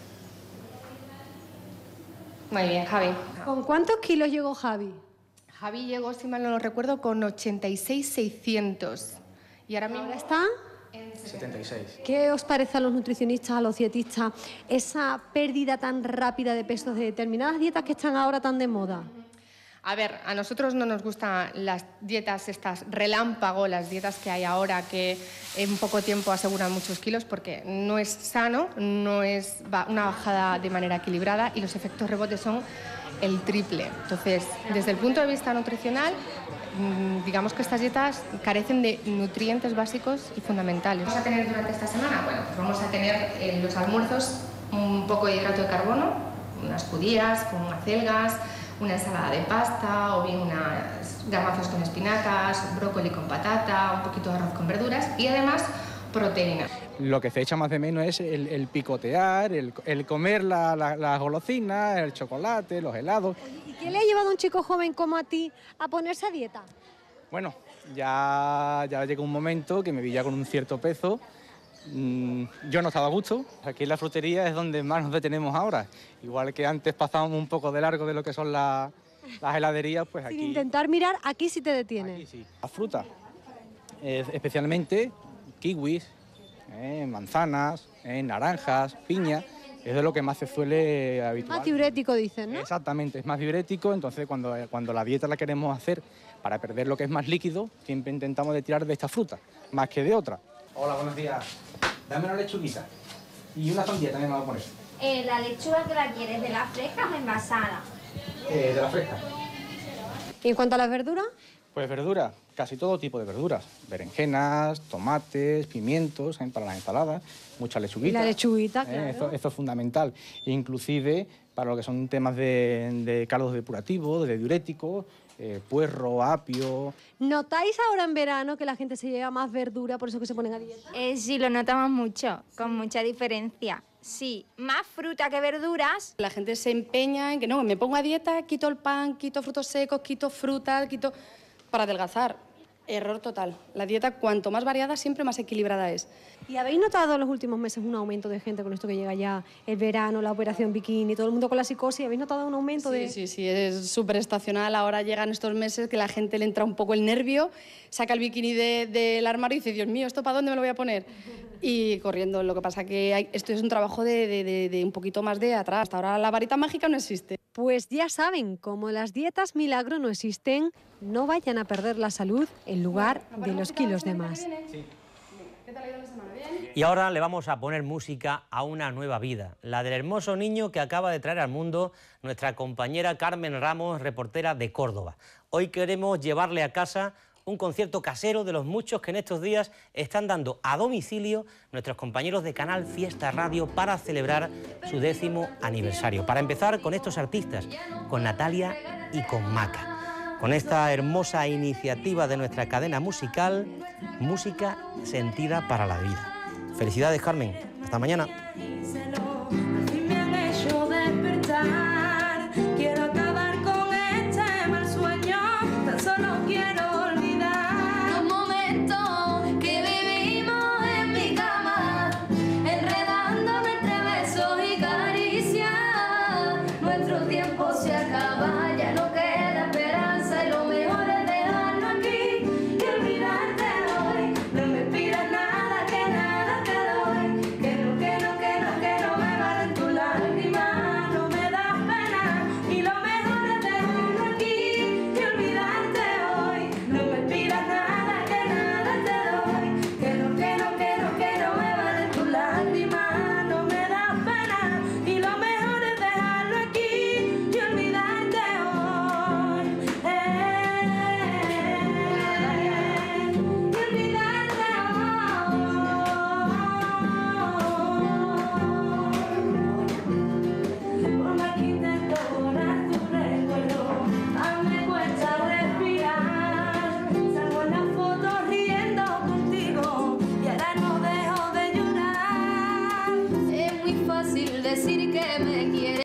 Muy bien, Javi. ¿Con cuántos kilos llegó Javi? Javi llegó, si mal no lo recuerdo, con ochenta y seis mil seiscientos. Y ahora mismo ¿Ahora está? en setenta y seis. ¿Qué os parece a los nutricionistas, a los dietistas, esa pérdida tan rápida de peso de determinadas dietas que están ahora tan de moda? A ver, a nosotros no nos gustan las dietas estas relámpago, las dietas que hay ahora que en poco tiempo aseguran muchos kilos, porque no es sano, no es ba- una bajada de manera equilibrada y los efectos rebotes son el triple. Entonces, desde el punto de vista nutricional, mm, digamos que estas dietas carecen de nutrientes básicos y fundamentales. ¿Vamos a tener durante esta semana? Bueno, pues vamos a tener en los almuerzos un poco de hidrato de carbono, unas judías con acelgas, una ensalada de pasta o bien unas garbanzos con espinacas, brócoli con patata, un poquito de arroz con verduras y además proteína. Lo que se echa más de menos es el, el picotear, el, el comer la- la- las golosinas, el chocolate, los helados. ¿Y qué le ha llevado a un chico joven como a ti a ponerse a dieta? Bueno, ya, ya llegó un momento que me vi ya con un cierto peso. Mm, yo no estaba a gusto. Aquí en la frutería es donde más nos detenemos ahora. Igual que antes pasábamos un poco de largo de lo que son la- las heladerías, pues Sin aquí intentar mirar, aquí sí te detienes. la fruta. Eh, especialmente kiwis, eh, manzanas, eh, naranjas, piña. Es de lo que más se suele habituar. Más diurético, dicen, ¿no? Exactamente, es más diurético, entonces cuando, cuando la dieta la queremos hacer para perder lo que es más líquido, siempre intentamos de tirar de esta fruta, más que de otra. Hola, buenos días. Dame una lechuguita. Y una sandía también me va a poner. Eh, ¿La lechuga que la quieres, de la fresca o envasada? Eh, de la fresca. ¿Y en cuanto a las verduras? Pues verdura, casi todo tipo de verduras. Berenjenas, tomates, pimientos, eh, para las ensaladas, mucha lechuguita. Y la lechuguita, Eh, claro. Eso, eso es fundamental. Inclusive para lo que son temas de, de caldos depurativos, de diuréticos, eh, puerro, apio. ¿Notáis ahora en verano que la gente se lleva más verdura, por eso que se ponen a dieta? Eh, sí, lo notamos mucho, con mucha diferencia. Sí, más fruta que verduras. La gente se empeña en que no, me pongo a dieta, quito el pan, quito frutos secos, quito fruta, quito... para adelgazar. Error total. La dieta, cuanto más variada, siempre más equilibrada es. ¿Y habéis notado en los últimos meses un aumento de gente con esto que llega ya el verano, la operación bikini, todo el mundo con la psicosis? ¿Habéis notado un aumento sí, de...? Sí, sí, es súper estacional. Ahora llegan estos meses que la gente le entra un poco el nervio, saca el bikini de, del armario y dice, Dios mío, ¿esto para dónde me lo voy a poner? Y corriendo. Lo que pasa que hay, esto es un trabajo de, de, de, de un poquito más de atrás. Hasta ahora la varita mágica no existe. Pues ya saben, como las dietas milagro no existen, no vayan a perder la salud en lugar de los kilos de más. Y ahora le vamos a poner música a una nueva vida, la del hermoso niño que acaba de traer al mundo nuestra compañera Carmen Ramos, reportera de Córdoba. Hoy queremos llevarle a casa un concierto casero de los muchos que en estos días están dando a domicilio nuestros compañeros de Canal Fiesta Radio para celebrar su décimo aniversario. Para empezar con estos artistas, con Natalia y con Maca. Con esta hermosa iniciativa de nuestra cadena musical, música sentida para la vida. Felicidades, Carmen. Hasta mañana.